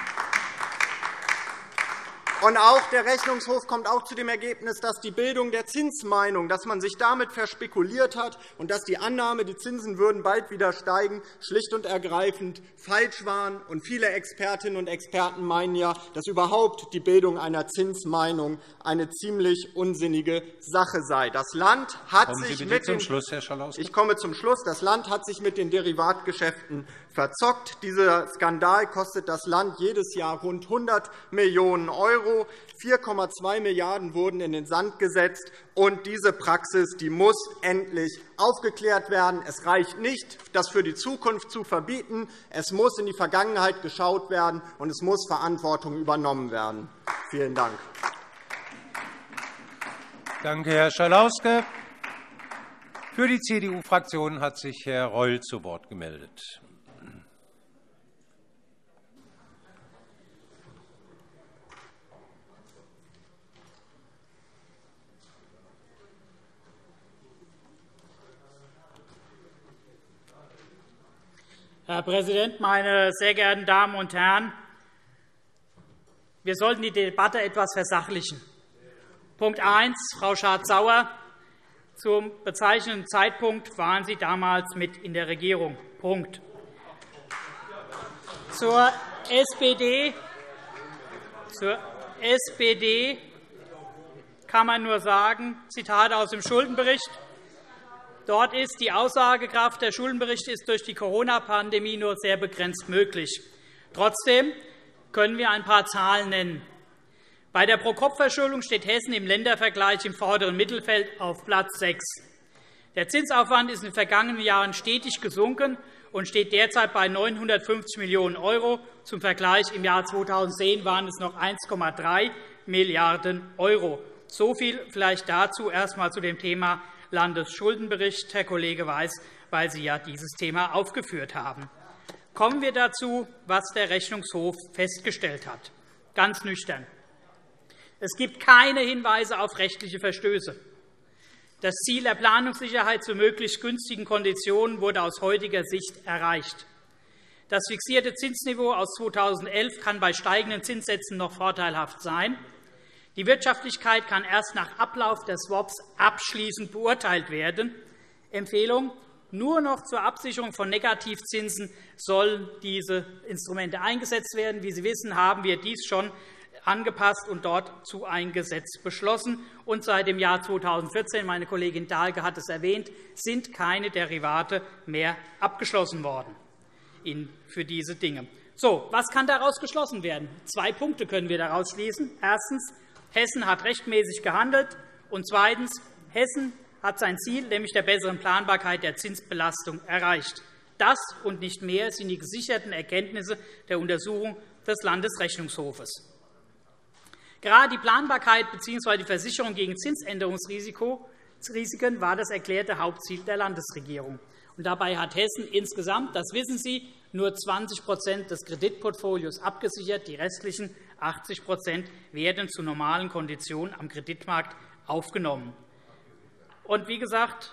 Und auch der Rechnungshof kommt auch zu dem Ergebnis, dass die Bildung der Zinsmeinung, dass man sich damit verspekuliert hat und dass die Annahme, die Zinsen würden bald wieder steigen, schlicht und ergreifend falsch waren. Und viele Expertinnen und Experten meinen ja, dass überhaupt die Bildung einer Zinsmeinung eine ziemlich unsinnige Sache sei. Das Land hat Kommen sich Sie mit zum den Schluss, Herr Schalauske. Ich komme zum Schluss. Das Land hat sich mit den Derivatgeschäften verzockt. Dieser Skandal kostet das Land jedes Jahr rund hundert Millionen €. vier Komma zwei Milliarden € wurden in den Sand gesetzt. Und diese Praxis die muss endlich aufgeklärt werden. Es reicht nicht, das für die Zukunft zu verbieten. Es muss in die Vergangenheit geschaut werden, und es muss Verantwortung übernommen werden. Vielen Dank. Danke, Herr Schalauske. Für die C D U-Fraktion hat sich Herr Reul zu Wort gemeldet. Herr Präsident, meine sehr geehrten Damen und Herren! Wir sollten die Debatte etwas versachlichen. Punkt eins. Frau Schardt-Sauer. Zum bezeichnenden Zeitpunkt waren Sie damals mit in der Regierung. Punkt. Zur S P D, zur S P D kann man nur sagen, Zitate aus dem Schuldenbericht. Dort ist die Aussagekraft der Schuldenberichte ist durch die Corona-Pandemie nur sehr begrenzt möglich. Trotzdem können wir ein paar Zahlen nennen. Bei der Pro-Kopf-Verschuldung steht Hessen im Ländervergleich im vorderen Mittelfeld auf Platz sechs. Der Zinsaufwand ist in den vergangenen Jahren stetig gesunken und steht derzeit bei neunhundertfünfzig Millionen €. Zum Vergleich im Jahr zweitausendzehn waren es noch eins Komma drei Milliarden €. So viel vielleicht dazu erst einmal zu dem Thema Landesschuldenbericht, Herr Kollege Weiß, weil Sie ja dieses Thema aufgeführt haben. Kommen wir dazu, was der Rechnungshof festgestellt hat. Ganz nüchtern. Es gibt keine Hinweise auf rechtliche Verstöße. Das Ziel der Planungssicherheit zu möglichst günstigen Konditionen wurde aus heutiger Sicht erreicht. Das fixierte Zinsniveau aus zweitausendelf kann bei steigenden Zinssätzen noch vorteilhaft sein. Die Wirtschaftlichkeit kann erst nach Ablauf der Swaps abschließend beurteilt werden. Empfehlung: Nur noch zur Absicherung von Negativzinsen sollen diese Instrumente eingesetzt werden. Wie Sie wissen, haben wir dies schon angepasst und dort zu ein Gesetz beschlossen. Und seit dem Jahr zweitausendvierzehn, meine Kollegin Dahlke hat es erwähnt, sind keine Derivate mehr abgeschlossen worden für diese Dinge. So, was kann daraus geschlossen werden? Zwei Punkte können wir daraus schließen. Erstens. Hessen hat rechtmäßig gehandelt. Und zweitens. Hessen hat sein Ziel, nämlich der besseren Planbarkeit der Zinsbelastung, erreicht. Das und nicht mehr sind die gesicherten Erkenntnisse der Untersuchung des Landesrechnungshofes. Gerade die Planbarkeit bzw. die Versicherung gegen Zinsänderungsrisiken war das erklärte Hauptziel der Landesregierung. Und dabei hat Hessen insgesamt, das wissen Sie, nur zwanzig des Kreditportfolios abgesichert. Die restlichen achtzig werden zu normalen Konditionen am Kreditmarkt aufgenommen. Und wie gesagt,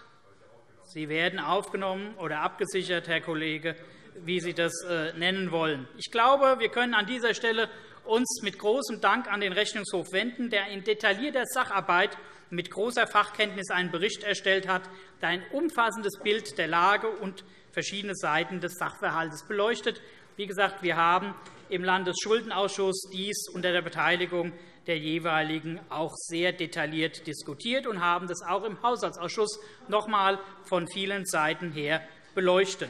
Sie werden aufgenommen oder abgesichert, Herr Kollege, wie Sie das nennen wollen. Ich glaube, wir können an dieser Stelle uns mit großem Dank an den Rechnungshof wenden, der in detaillierter Sacharbeit mit großer Fachkenntnis einen Bericht erstellt hat, der ein umfassendes Bild der Lage und verschiedene Seiten des Sachverhalts beleuchtet. Wie gesagt, wir haben im Landesschuldenausschuss dies unter der Beteiligung der jeweiligen auch sehr detailliert diskutiert und haben das auch im Haushaltsausschuss noch einmal von vielen Seiten her beleuchtet.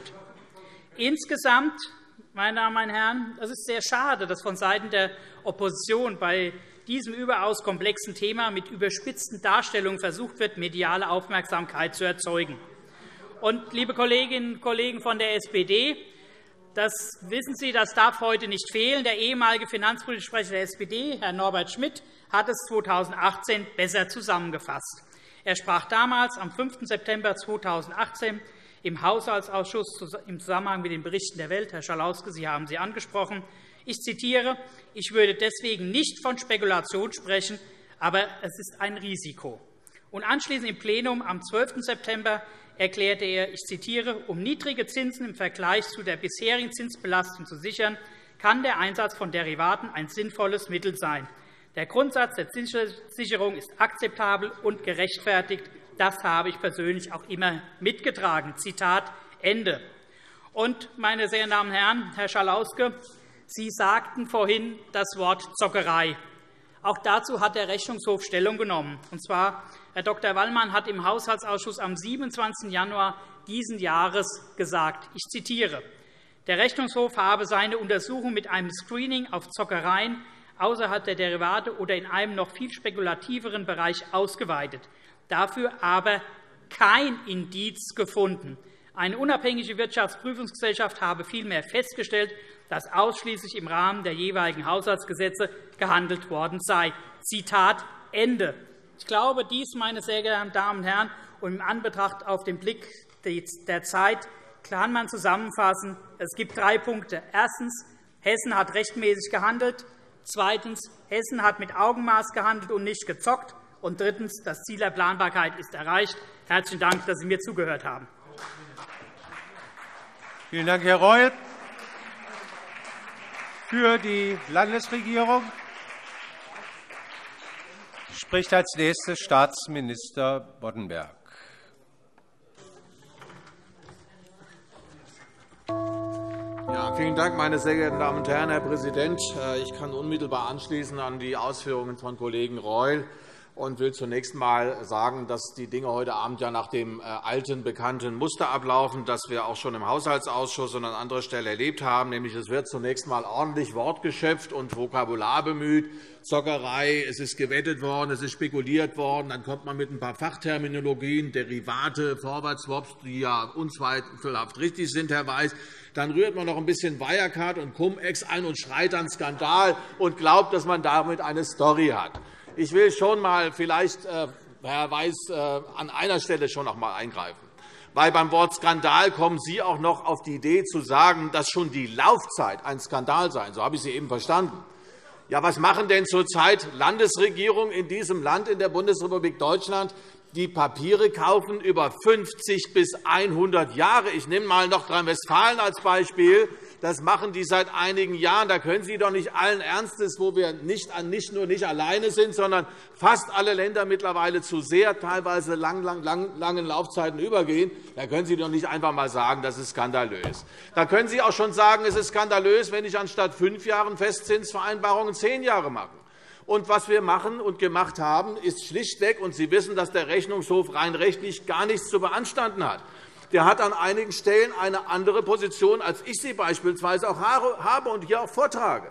Insgesamt, meine Damen und Herren, es ist sehr schade, dass vonseiten der Opposition bei diesem überaus komplexen Thema mit überspitzten Darstellungen versucht wird, mediale Aufmerksamkeit zu erzeugen. Und, liebe Kolleginnen und Kollegen von der S P D, das wissen Sie, das darf heute nicht fehlen. Der ehemalige finanzpolitische Sprecher der S P D, Herr Norbert Schmitt, hat es zweitausendachtzehn besser zusammengefasst. Er sprach damals am fünften September zweitausendachtzehn im Haushaltsausschuss im Zusammenhang mit den Berichten der Welt. Herr Schalauske, Sie haben sie angesprochen. Ich zitiere, ich würde deswegen nicht von Spekulation sprechen, aber es ist ein Risiko. Und anschließend im Plenum am zwölften September erklärte er, ich zitiere, um niedrige Zinsen im Vergleich zu der bisherigen Zinsbelastung zu sichern, kann der Einsatz von Derivaten ein sinnvolles Mittel sein. Der Grundsatz der Zinssicherung ist akzeptabel und gerechtfertigt. Das habe ich persönlich auch immer mitgetragen. Zitat Ende. Und, meine sehr Damen und Herren, Herr Schalauske, Sie sagten vorhin das Wort Zockerei. Auch dazu hat der Rechnungshof Stellung genommen. Und zwar, Herr Doktor Wallmann hat im Haushaltsausschuss am siebenundzwanzigsten Januar dieses Jahres gesagt, ich zitiere, der Rechnungshof habe seine Untersuchung mit einem Screening auf Zockereien außerhalb der Derivate oder in einem noch viel spekulativeren Bereich ausgeweitet, dafür aber kein Indiz gefunden. Eine unabhängige Wirtschaftsprüfungsgesellschaft habe vielmehr festgestellt, dass ausschließlich im Rahmen der jeweiligen Haushaltsgesetze gehandelt worden sei. Zitat Ende. Ich glaube, dies, meine sehr geehrten Damen und Herren, und im Anbetracht auf den Blick der Zeit kann man zusammenfassen. Es gibt drei Punkte. Erstens. Hessen hat rechtmäßig gehandelt. Zweitens. Hessen hat mit Augenmaß gehandelt und nicht gezockt. Und drittens. Das Ziel der Planbarkeit ist erreicht. Herzlichen Dank, dass Sie mir zugehört haben. Vielen Dank, Herr Reul. Für die Landesregierung spricht als Nächster Staatsminister Boddenberg. Ja, vielen Dank, meine sehr geehrten Damen und Herren, Herr Präsident! Ich kann unmittelbar anschließen an die Ausführungen von Kollegen Reul und will zunächst einmal sagen, dass die Dinge heute Abend ja nach dem alten, bekannten Muster ablaufen, das wir auch schon im Haushaltsausschuss und an anderer Stelle erlebt haben. Nämlich, es wird zunächst einmal ordentlich Wortgeschöpft und Vokabular bemüht. Zockerei, es ist gewettet worden, es ist spekuliert worden. Dann kommt man mit ein paar Fachterminologien, Derivate, Forward Swaps, die ja unzweifelhaft richtig sind, Herr Weiß. Dann rührt man noch ein bisschen Wirecard und Cum-Ex ein und schreit an Skandal und glaubt, dass man damit eine Story hat. Ich will schon einmal vielleicht, Herr Weiß, an einer Stelle schon noch einmal eingreifen. Weil beim Wort Skandal kommen Sie auch noch auf die Idee zu sagen, dass schon die Laufzeit ein Skandal sei. So habe ich Sie eben verstanden. Ja, was machen denn zurzeit Landesregierungen in diesem Land, in der Bundesrepublik Deutschland, die Papiere kaufen über fünfzig bis hundert Jahre? Ich nehme einmal Nordrhein-Westfalen als Beispiel. Das machen die seit einigen Jahren. Da können Sie doch nicht allen Ernstes, wo wir nicht, nicht nur nicht alleine sind, sondern fast alle Länder mittlerweile zu sehr teilweise lang, lang, lang, langen Laufzeiten übergehen, da können Sie doch nicht einfach einmal sagen, das ist skandalös. Da können Sie auch schon sagen, es ist skandalös, wenn ich anstatt fünf Jahren Festzinsvereinbarungen zehn Jahre mache. Und was wir machen und gemacht haben, ist schlichtweg, und Sie wissen, dass der Rechnungshof rein rechtlich gar nichts zu beanstanden hat. Der hat an einigen Stellen eine andere Position, als ich sie beispielsweise auch habe und hier auch vortrage.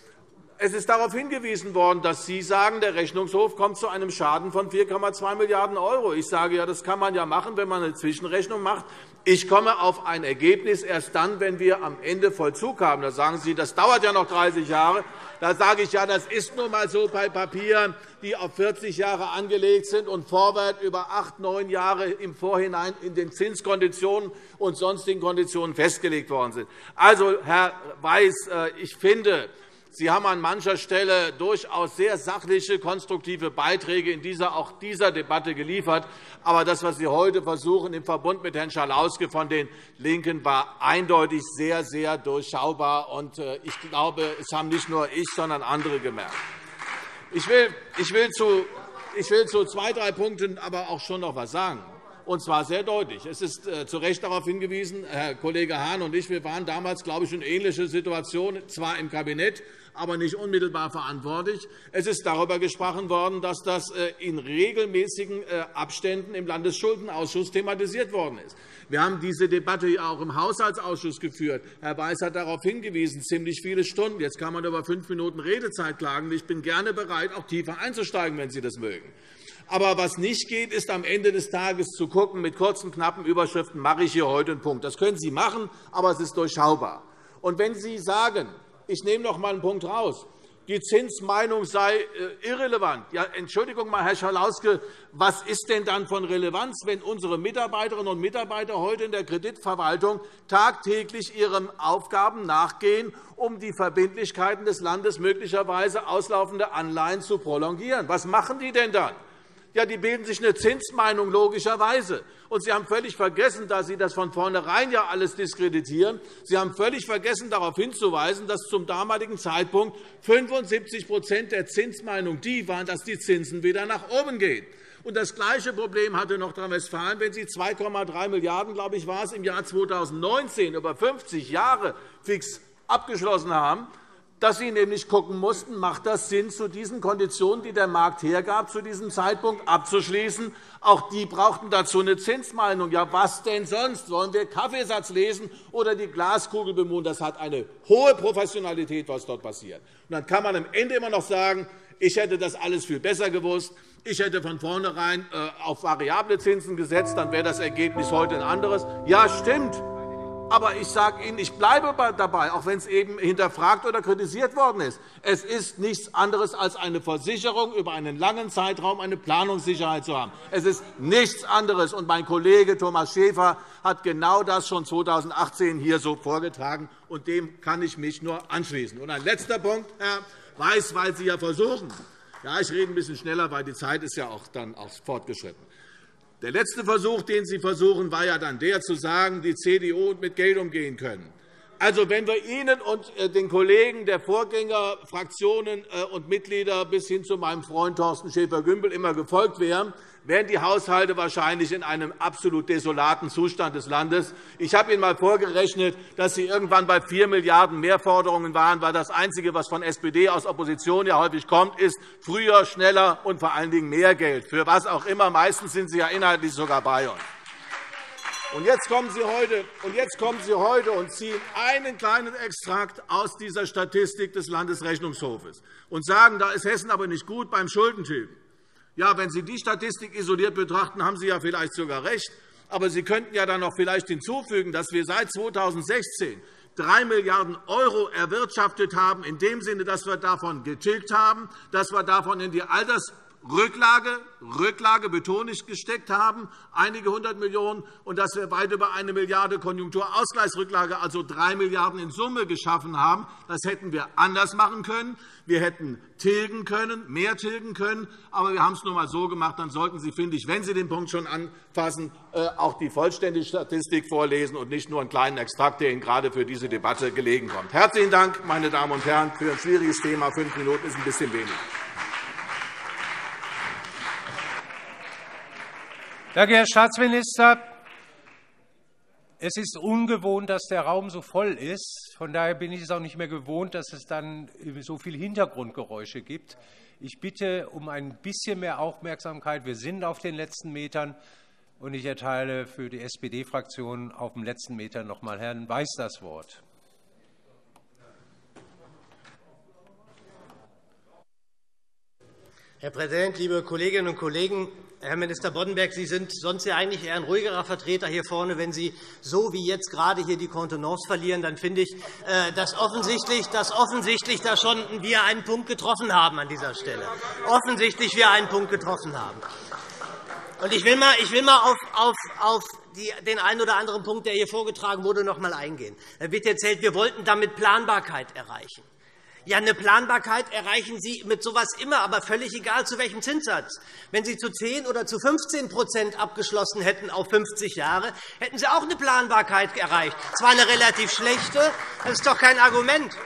Es ist darauf hingewiesen worden, dass Sie sagen, der Rechnungshof kommt zu einem Schaden von vier Komma zwei Milliarden €. Ich sage, ja, das kann man ja machen, wenn man eine Zwischenrechnung macht. Ich komme auf ein Ergebnis erst dann, wenn wir am Ende Vollzug haben. Da sagen Sie, das dauert ja noch dreißig Jahre. Da sage ich, ja, das ist nun einmal so bei Papieren, die auf vierzig Jahre angelegt sind und Forward über acht, neun Jahre im Vorhinein in den Zinskonditionen und sonstigen Konditionen festgelegt worden sind. Also, Herr Weiß, ich finde, Sie haben an mancher Stelle durchaus sehr sachliche, konstruktive Beiträge in dieser, auch dieser Debatte geliefert. Aber das, was Sie heute versuchen, im Verbund mit Herrn Schalauske von den LINKEN, war eindeutig sehr, sehr durchschaubar. Und ich glaube, es haben nicht nur ich, sondern andere gemerkt. Ich will, ich will, zu, ich will zu zwei, drei Punkten aber auch schon noch etwas sagen. Und zwar sehr deutlich. Es ist äh, zu Recht darauf hingewiesen, Herr Kollege Hahn und ich, wir waren damals, glaube ich, in ähnlicher Situation, zwar im Kabinett, aber nicht unmittelbar verantwortlich. Es ist darüber gesprochen worden, dass das äh, in regelmäßigen äh, Abständen im Landesschuldenausschuss thematisiert worden ist. Wir haben diese Debatte auch im Haushaltsausschuss geführt. Herr Weiß hat darauf hingewiesen, ziemlich viele Stunden. Jetzt kann man über fünf Minuten Redezeit klagen. Ich bin gerne bereit, auch tiefer einzusteigen, wenn Sie das mögen. Aber was nicht geht, ist am Ende des Tages zu schauen, mit kurzen, knappen Überschriften mache ich hier heute einen Punkt. Das können Sie machen, aber es ist durchschaubar. Und wenn Sie sagen, ich nehme noch einmal einen Punkt raus, die Zinsmeinung sei irrelevant. Ja, Entschuldigung mal, Herr Schalauske, was ist denn dann von Relevanz, wenn unsere Mitarbeiterinnen und Mitarbeiter heute in der Kreditverwaltung tagtäglich ihren Aufgaben nachgehen, um die Verbindlichkeiten des Landes möglicherweise auslaufende Anleihen zu prolongieren? Was machen die denn dann? Ja, die bilden sich eine Zinsmeinung logischerweise. Und Sie haben völlig vergessen, da Sie das von vornherein ja alles diskreditieren, Sie haben völlig vergessen, darauf hinzuweisen, dass zum damaligen Zeitpunkt fünfundsiebzig der Zinsmeinung die waren, dass die Zinsen wieder nach oben gehen. Und das gleiche Problem hatte Nordrhein-Westfalen, wenn Sie zwei Komma drei Milliarden €, glaube ich, war es, im Jahr zweitausendneunzehn über fünfzig Jahre fix abgeschlossen haben, dass Sie nämlich schauen mussten, macht das Sinn, zu diesen Konditionen, die der Markt hergab, zu diesem Zeitpunkt abzuschließen. Auch die brauchten dazu eine Zinsmeinung. Ja, was denn sonst? Sollen wir Kaffeesatz lesen oder die Glaskugel bemühen? Das hat eine hohe Professionalität, was dort passiert. Und dann kann man am Ende immer noch sagen, ich hätte das alles viel besser gewusst. Ich hätte von vornherein auf variable Zinsen gesetzt, dann wäre das Ergebnis heute ein anderes. Ja, stimmt. Aber ich sage Ihnen, ich bleibe dabei, auch wenn es eben hinterfragt oder kritisiert worden ist. Es ist nichts anderes als eine Versicherung, über einen langen Zeitraum eine Planungssicherheit zu haben. Es ist nichts anderes. Und mein Kollege Thomas Schäfer hat genau das schon zweitausendachtzehn hier so vorgetragen. Und dem kann ich mich nur anschließen. Und ein letzter Punkt, Herr Weiß, weil Sie ja versuchen. Ja, ich rede ein bisschen schneller, weil die Zeit ist ja auch dann auch fortgeschritten. Der letzte Versuch, den Sie versuchen, war ja dann der, zu sagen, die C D U mit Geld umgehen können. Also, wenn wir Ihnen und den Kollegen der Vorgängerfraktionen und Mitglieder bis hin zu meinem Freund Thorsten Schäfer-Gümbel immer gefolgt wären, wären die Haushalte wahrscheinlich in einem absolut desolaten Zustand des Landes. Ich habe Ihnen einmal vorgerechnet, dass Sie irgendwann bei vier Milliarden € Mehrforderungen waren, weil das Einzige, was von S P D aus Opposition ja häufig kommt, ist früher, schneller und vor allen Dingen mehr Geld. Für was auch immer. Meistens sind Sie ja inhaltlich sogar bei uns. Und jetzt kommen Sie heute, und jetzt kommen Sie heute und ziehen einen kleinen Extrakt aus dieser Statistik des Landesrechnungshofes und sagen, da ist Hessen aber nicht gut beim Schuldentilgen. Ja, wenn Sie die Statistik isoliert betrachten, haben Sie ja vielleicht sogar recht. Aber Sie könnten ja dann noch vielleicht hinzufügen, dass wir seit zweitausendsechzehn drei Milliarden € erwirtschaftet haben, in dem Sinne, dass wir davon getilgt haben, dass wir davon in die Alters Rücklage, Rücklage betone ich, gesteckt haben, einige hundert Millionen €, und dass wir weit über eine Milliarde Konjunkturausgleichsrücklage, also drei Milliarden € in Summe geschaffen haben. Das hätten wir anders machen können. Wir hätten tilgen können, mehr tilgen können. Aber wir haben es nur einmal so gemacht. Dann sollten Sie, finde ich, wenn Sie den Punkt schon anfassen, auch die vollständige Statistik vorlesen und nicht nur einen kleinen Extrakt, der Ihnen gerade für diese Debatte gelegen kommt. Herzlichen Dank, meine Damen und Herren, für ein schwieriges Thema. Fünf Minuten ist ein bisschen wenig. Danke, Herr Staatsminister. Es ist ungewohnt, dass der Raum so voll ist. Von daher bin ich es auch nicht mehr gewohnt, dass es dann so viele Hintergrundgeräusche gibt. Ich bitte um ein bisschen mehr Aufmerksamkeit. Wir sind auf den letzten Metern, und ich erteile für die S P D-Fraktion auf dem letzten Meter noch einmal Herrn Weiß das Wort. Herr Präsident, liebe Kolleginnen und Kollegen! Herr Minister Boddenberg, Sie sind sonst ja eigentlich eher ein ruhigerer Vertreter hier vorne. Wenn Sie so wie jetzt gerade hier die Kontenance verlieren, dann finde ich, dass offensichtlich, dass offensichtlich da schon wir einen Punkt getroffen haben an dieser Stelle. Offensichtlich wir einen Punkt getroffen haben. Und ich will mal, ich will mal auf, auf, auf die, den einen oder anderen Punkt, der hier vorgetragen wurde, noch einmal eingehen. Da wird erzählt, wir wollten damit Planbarkeit erreichen. Ja, eine Planbarkeit erreichen Sie mit so etwas immer, aber völlig egal, zu welchem Zinssatz. Wenn Sie zu zehn oder zu fünfzehn abgeschlossen hätten auf fünfzig Jahre, hätten Sie auch eine Planbarkeit erreicht. Zwar eine relativ schlechte, das ist doch kein Argument.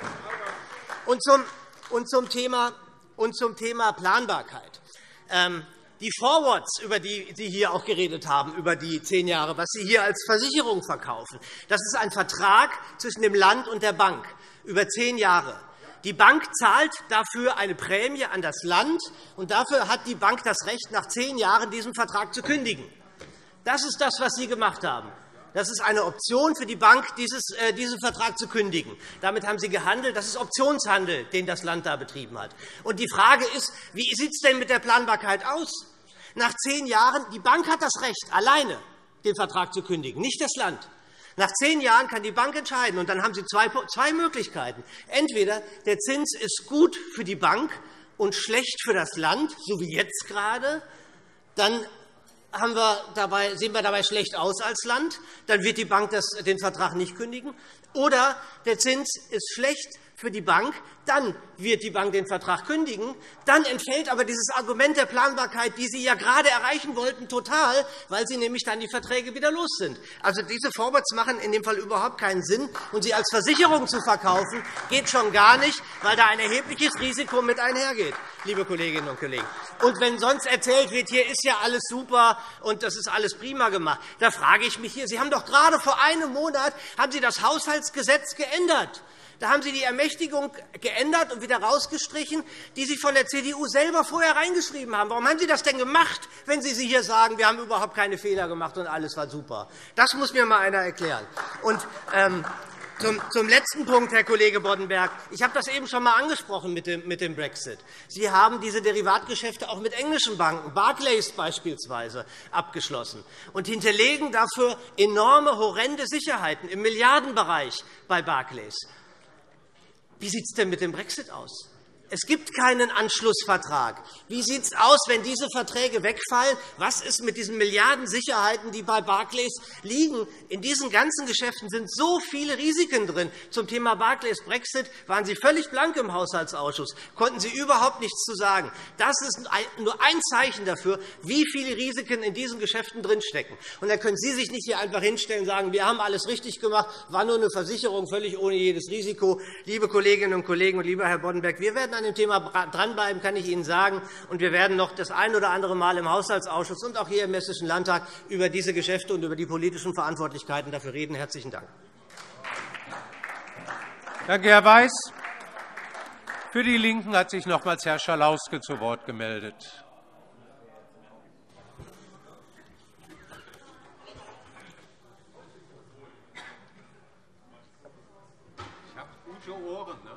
Und zum, und zum, Thema, und zum Thema Planbarkeit. Ähm, Die Forwards, über die Sie hier auch geredet haben, über die zehn Jahre, was Sie hier als Versicherung verkaufen, das ist ein Vertrag zwischen dem Land und der Bank über zehn Jahre. Die Bank zahlt dafür eine Prämie an das Land, und dafür hat die Bank das Recht, nach zehn Jahren diesen Vertrag zu kündigen. Das ist das, was Sie gemacht haben. Das ist eine Option für die Bank, dieses, äh, diesen Vertrag zu kündigen. Damit haben Sie gehandelt. Das ist Optionshandel, den das Land da betrieben hat. Und die Frage ist, wie sieht es denn mit der Planbarkeit aus? Nach zehn Jahren, die Bank hat das Recht, alleine den Vertrag zu kündigen, nicht das Land. Nach zehn Jahren kann die Bank entscheiden, und dann haben Sie zwei, zwei Möglichkeiten. Entweder der Zins ist gut für die Bank und schlecht für das Land, so wie jetzt gerade, dann haben wir dabei, sehen wir dabei schlecht aus als Land, dann wird die Bank das, den Vertrag nicht kündigen. Oder der Zins ist schlecht für die Bank, dann wird die Bank den Vertrag kündigen. Dann entfällt aber dieses Argument der Planbarkeit, die Sie ja gerade erreichen wollten, total, weil Sie nämlich dann die Verträge wieder los sind. Also diese Forwards machen in dem Fall überhaupt keinen Sinn. Und sie als Versicherung zu verkaufen, geht schon gar nicht, weil da ein erhebliches Risiko mit einhergeht, liebe Kolleginnen und Kollegen. Und wenn sonst erzählt wird, hier ist ja alles super und das ist alles prima gemacht, da frage ich mich hier, Sie haben doch gerade vor einem Monat haben Sie das Haushaltsgesetz geändert. Da haben Sie die Ermächtigung geändert und wieder rausgestrichen, die Sie von der C D U selber vorher reingeschrieben haben. Warum haben Sie das denn gemacht, wenn Sie hier sagen, wir haben überhaupt keine Fehler gemacht und alles war super? Das muss mir einmal einer erklären. Und, ähm, Zum, zum letzten Punkt, Herr Kollege Boddenberg. Ich habe das eben schon einmal angesprochen mit dem, mit dem Brexit. Sie haben diese Derivatgeschäfte auch mit englischen Banken, Barclays beispielsweise, abgeschlossen und hinterlegen dafür enorme, horrende Sicherheiten im Milliardenbereich bei Barclays. Wie sieht es denn mit dem Brexit aus? Es gibt keinen Anschlussvertrag. Wie sieht es aus, wenn diese Verträge wegfallen? Was ist mit diesen Milliardensicherheiten, die bei Barclays liegen? In diesen ganzen Geschäften sind so viele Risiken drin. Zum Thema Barclays Brexit waren Sie völlig blank im Haushaltsausschuss, konnten Sie überhaupt nichts zu sagen. Das ist nur ein Zeichen dafür, wie viele Risiken in diesen Geschäften drinstecken. Und da können Sie sich nicht hier einfach hinstellen und sagen, wir haben alles richtig gemacht, war nur eine Versicherung, völlig ohne jedes Risiko. Liebe Kolleginnen und Kollegen und lieber Herr Boddenberg, wir werden an dem Thema dranbleiben, kann ich Ihnen sagen. Und wir werden noch das ein oder andere Mal im Haushaltsausschuss und auch hier im Hessischen Landtag über diese Geschäfte und über die politischen Verantwortlichkeiten dafür reden. Herzlichen Dank. Danke, Herr Weiß. Für die LINKEN hat sich nochmals Herr Schalauske zu Wort gemeldet. Ich habe gute Ohren, ne?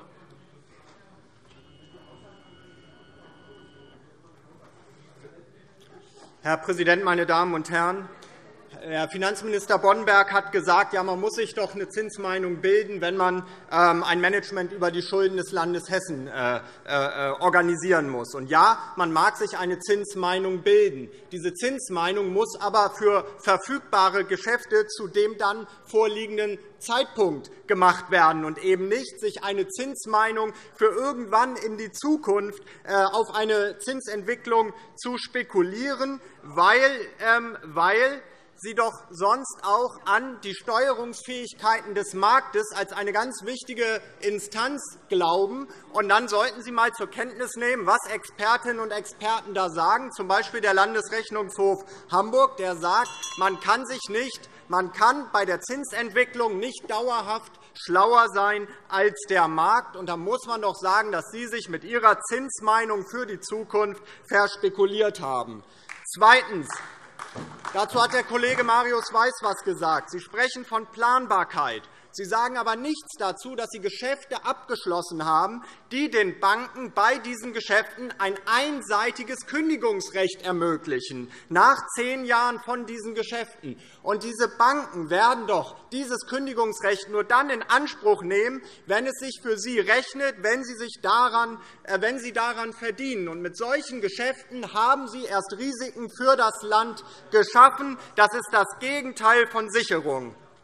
Herr Präsident, meine Damen und Herren! Herr Finanzminister Boddenberg hat gesagt, ja, man muss sich doch eine Zinsmeinung bilden, wenn man ein Management über die Schulden des Landes Hessen organisieren muss. Und ja, man mag sich eine Zinsmeinung bilden. Diese Zinsmeinung muss aber für verfügbare Geschäfte zu dem dann vorliegenden Zeitpunkt gemacht werden und eben nicht sich eine Zinsmeinung für irgendwann in die Zukunft auf eine Zinsentwicklung zu spekulieren, weil, weil Sie doch sonst auch an die Steuerungsfähigkeiten des Marktes als eine ganz wichtige Instanz glauben. Und dann sollten Sie einmal zur Kenntnis nehmen, was Expertinnen und Experten da sagen, z. B. der Landesrechnungshof Hamburg, der sagt, man kann sich nicht, man kann bei der Zinsentwicklung nicht dauerhaft schlauer sein als der Markt. Und da muss man doch sagen, dass Sie sich mit Ihrer Zinsmeinung für die Zukunft verspekuliert haben. Zweitens. Dazu hat der Kollege Marius Weiß etwas gesagt. Sie sprechen von Planbarkeit. Sie sagen aber nichts dazu, dass Sie Geschäfte abgeschlossen haben, die den Banken bei diesen Geschäften ein einseitiges Kündigungsrecht ermöglichen, nach zehn Jahren von diesen Geschäften. Und diese Banken werden doch dieses Kündigungsrecht nur dann in Anspruch nehmen, wenn es sich für sie rechnet, wenn sie, sich daran, äh, wenn sie daran verdienen. Und mit solchen Geschäften haben Sie erst Risiken für das Land geschaffen. Das ist das Gegenteil von Sicherung.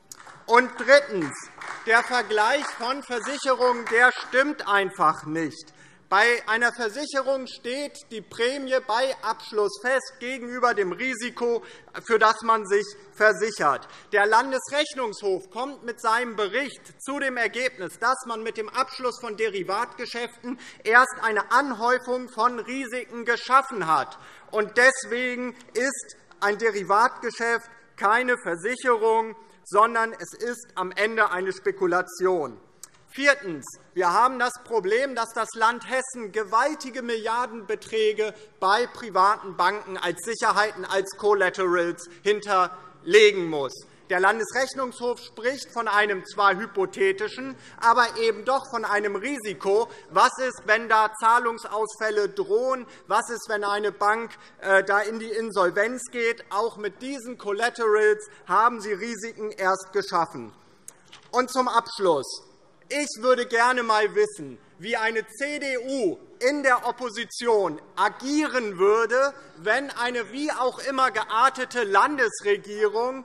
Und drittens. Der Vergleich von Versicherungen der stimmt einfach nicht. Bei einer Versicherung steht die Prämie bei Abschluss fest gegenüber dem Risiko, für das man sich versichert. Der Landesrechnungshof kommt mit seinem Bericht zu dem Ergebnis, dass man mit dem Abschluss von Derivatgeschäften erst eine Anhäufung von Risiken geschaffen hat. Und deswegen ist ein Derivatgeschäft keine Versicherung, sondern es ist am Ende eine Spekulation. Viertens. Wir haben das Problem, dass das Land Hessen gewaltige Milliardenbeträge bei privaten Banken als Sicherheiten, als Collaterals hinterlegen muss. Der Landesrechnungshof spricht von einem zwar hypothetischen, aber eben doch von einem Risiko. Was ist, wenn da Zahlungsausfälle drohen? Was ist, wenn eine Bank äh, da in die Insolvenz geht? Auch mit diesen Collaterals haben Sie Risiken erst geschaffen. Und zum Abschluss. Ich würde gerne einmal wissen, wie eine C D U in der Opposition agieren würde, wenn eine wie auch immer geartete Landesregierung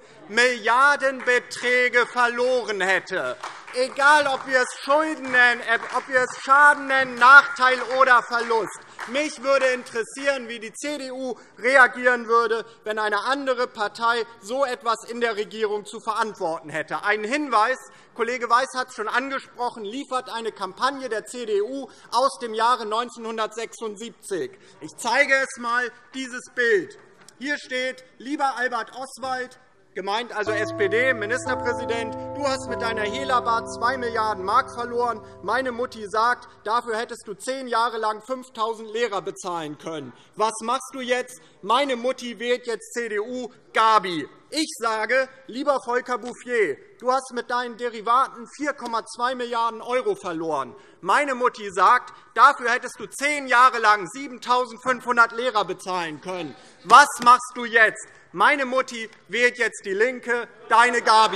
Milliardenbeträge verloren hätte. Egal, ob wir es Schulden nennen, ob wir es Schaden nennen, Nachteil oder Verlust. Mich würde interessieren, wie die C D U reagieren würde, wenn eine andere Partei so etwas in der Regierung zu verantworten hätte. Ein Hinweis, Kollege Weiß hat es schon angesprochen, liefert eine Kampagne der C D U aus dem Jahre neunzehnhundertsechsundsiebzig. Ich zeige es einmal, dieses Bild. Hier steht, lieber Albert Oswald, gemeint also S P D, Ministerpräsident, du hast mit deiner Helaba zwei Milliarden Mark verloren. Meine Mutti sagt, dafür hättest du zehn Jahre lang fünftausend Lehrer bezahlen können. Was machst du jetzt? Meine Mutti wählt jetzt C D U, Gabi. Ich sage, lieber Volker Bouffier, du hast mit deinen Derivaten vier Komma zwei Milliarden € verloren. Meine Mutti sagt, dafür hättest du zehn Jahre lang siebentausendfünfhundert Lehrer bezahlen können. Was machst du jetzt? Meine Mutti wählt jetzt DIE LINKE, deine Gabi.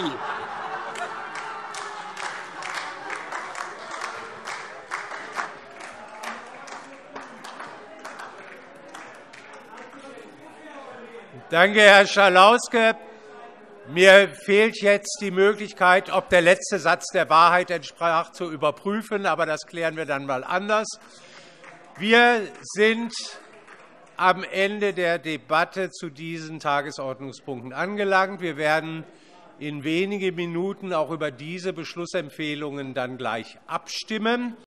Danke, Herr Schalauske. Mir fehlt jetzt die Möglichkeit, ob der letzte Satz der Wahrheit entsprach, zu überprüfen. Aber das klären wir dann einmal anders. Wir sind am Ende der Debatte zu diesen Tagesordnungspunkten angelangt. Wir werden in wenigen Minuten auch über diese Beschlussempfehlungen dann gleich abstimmen.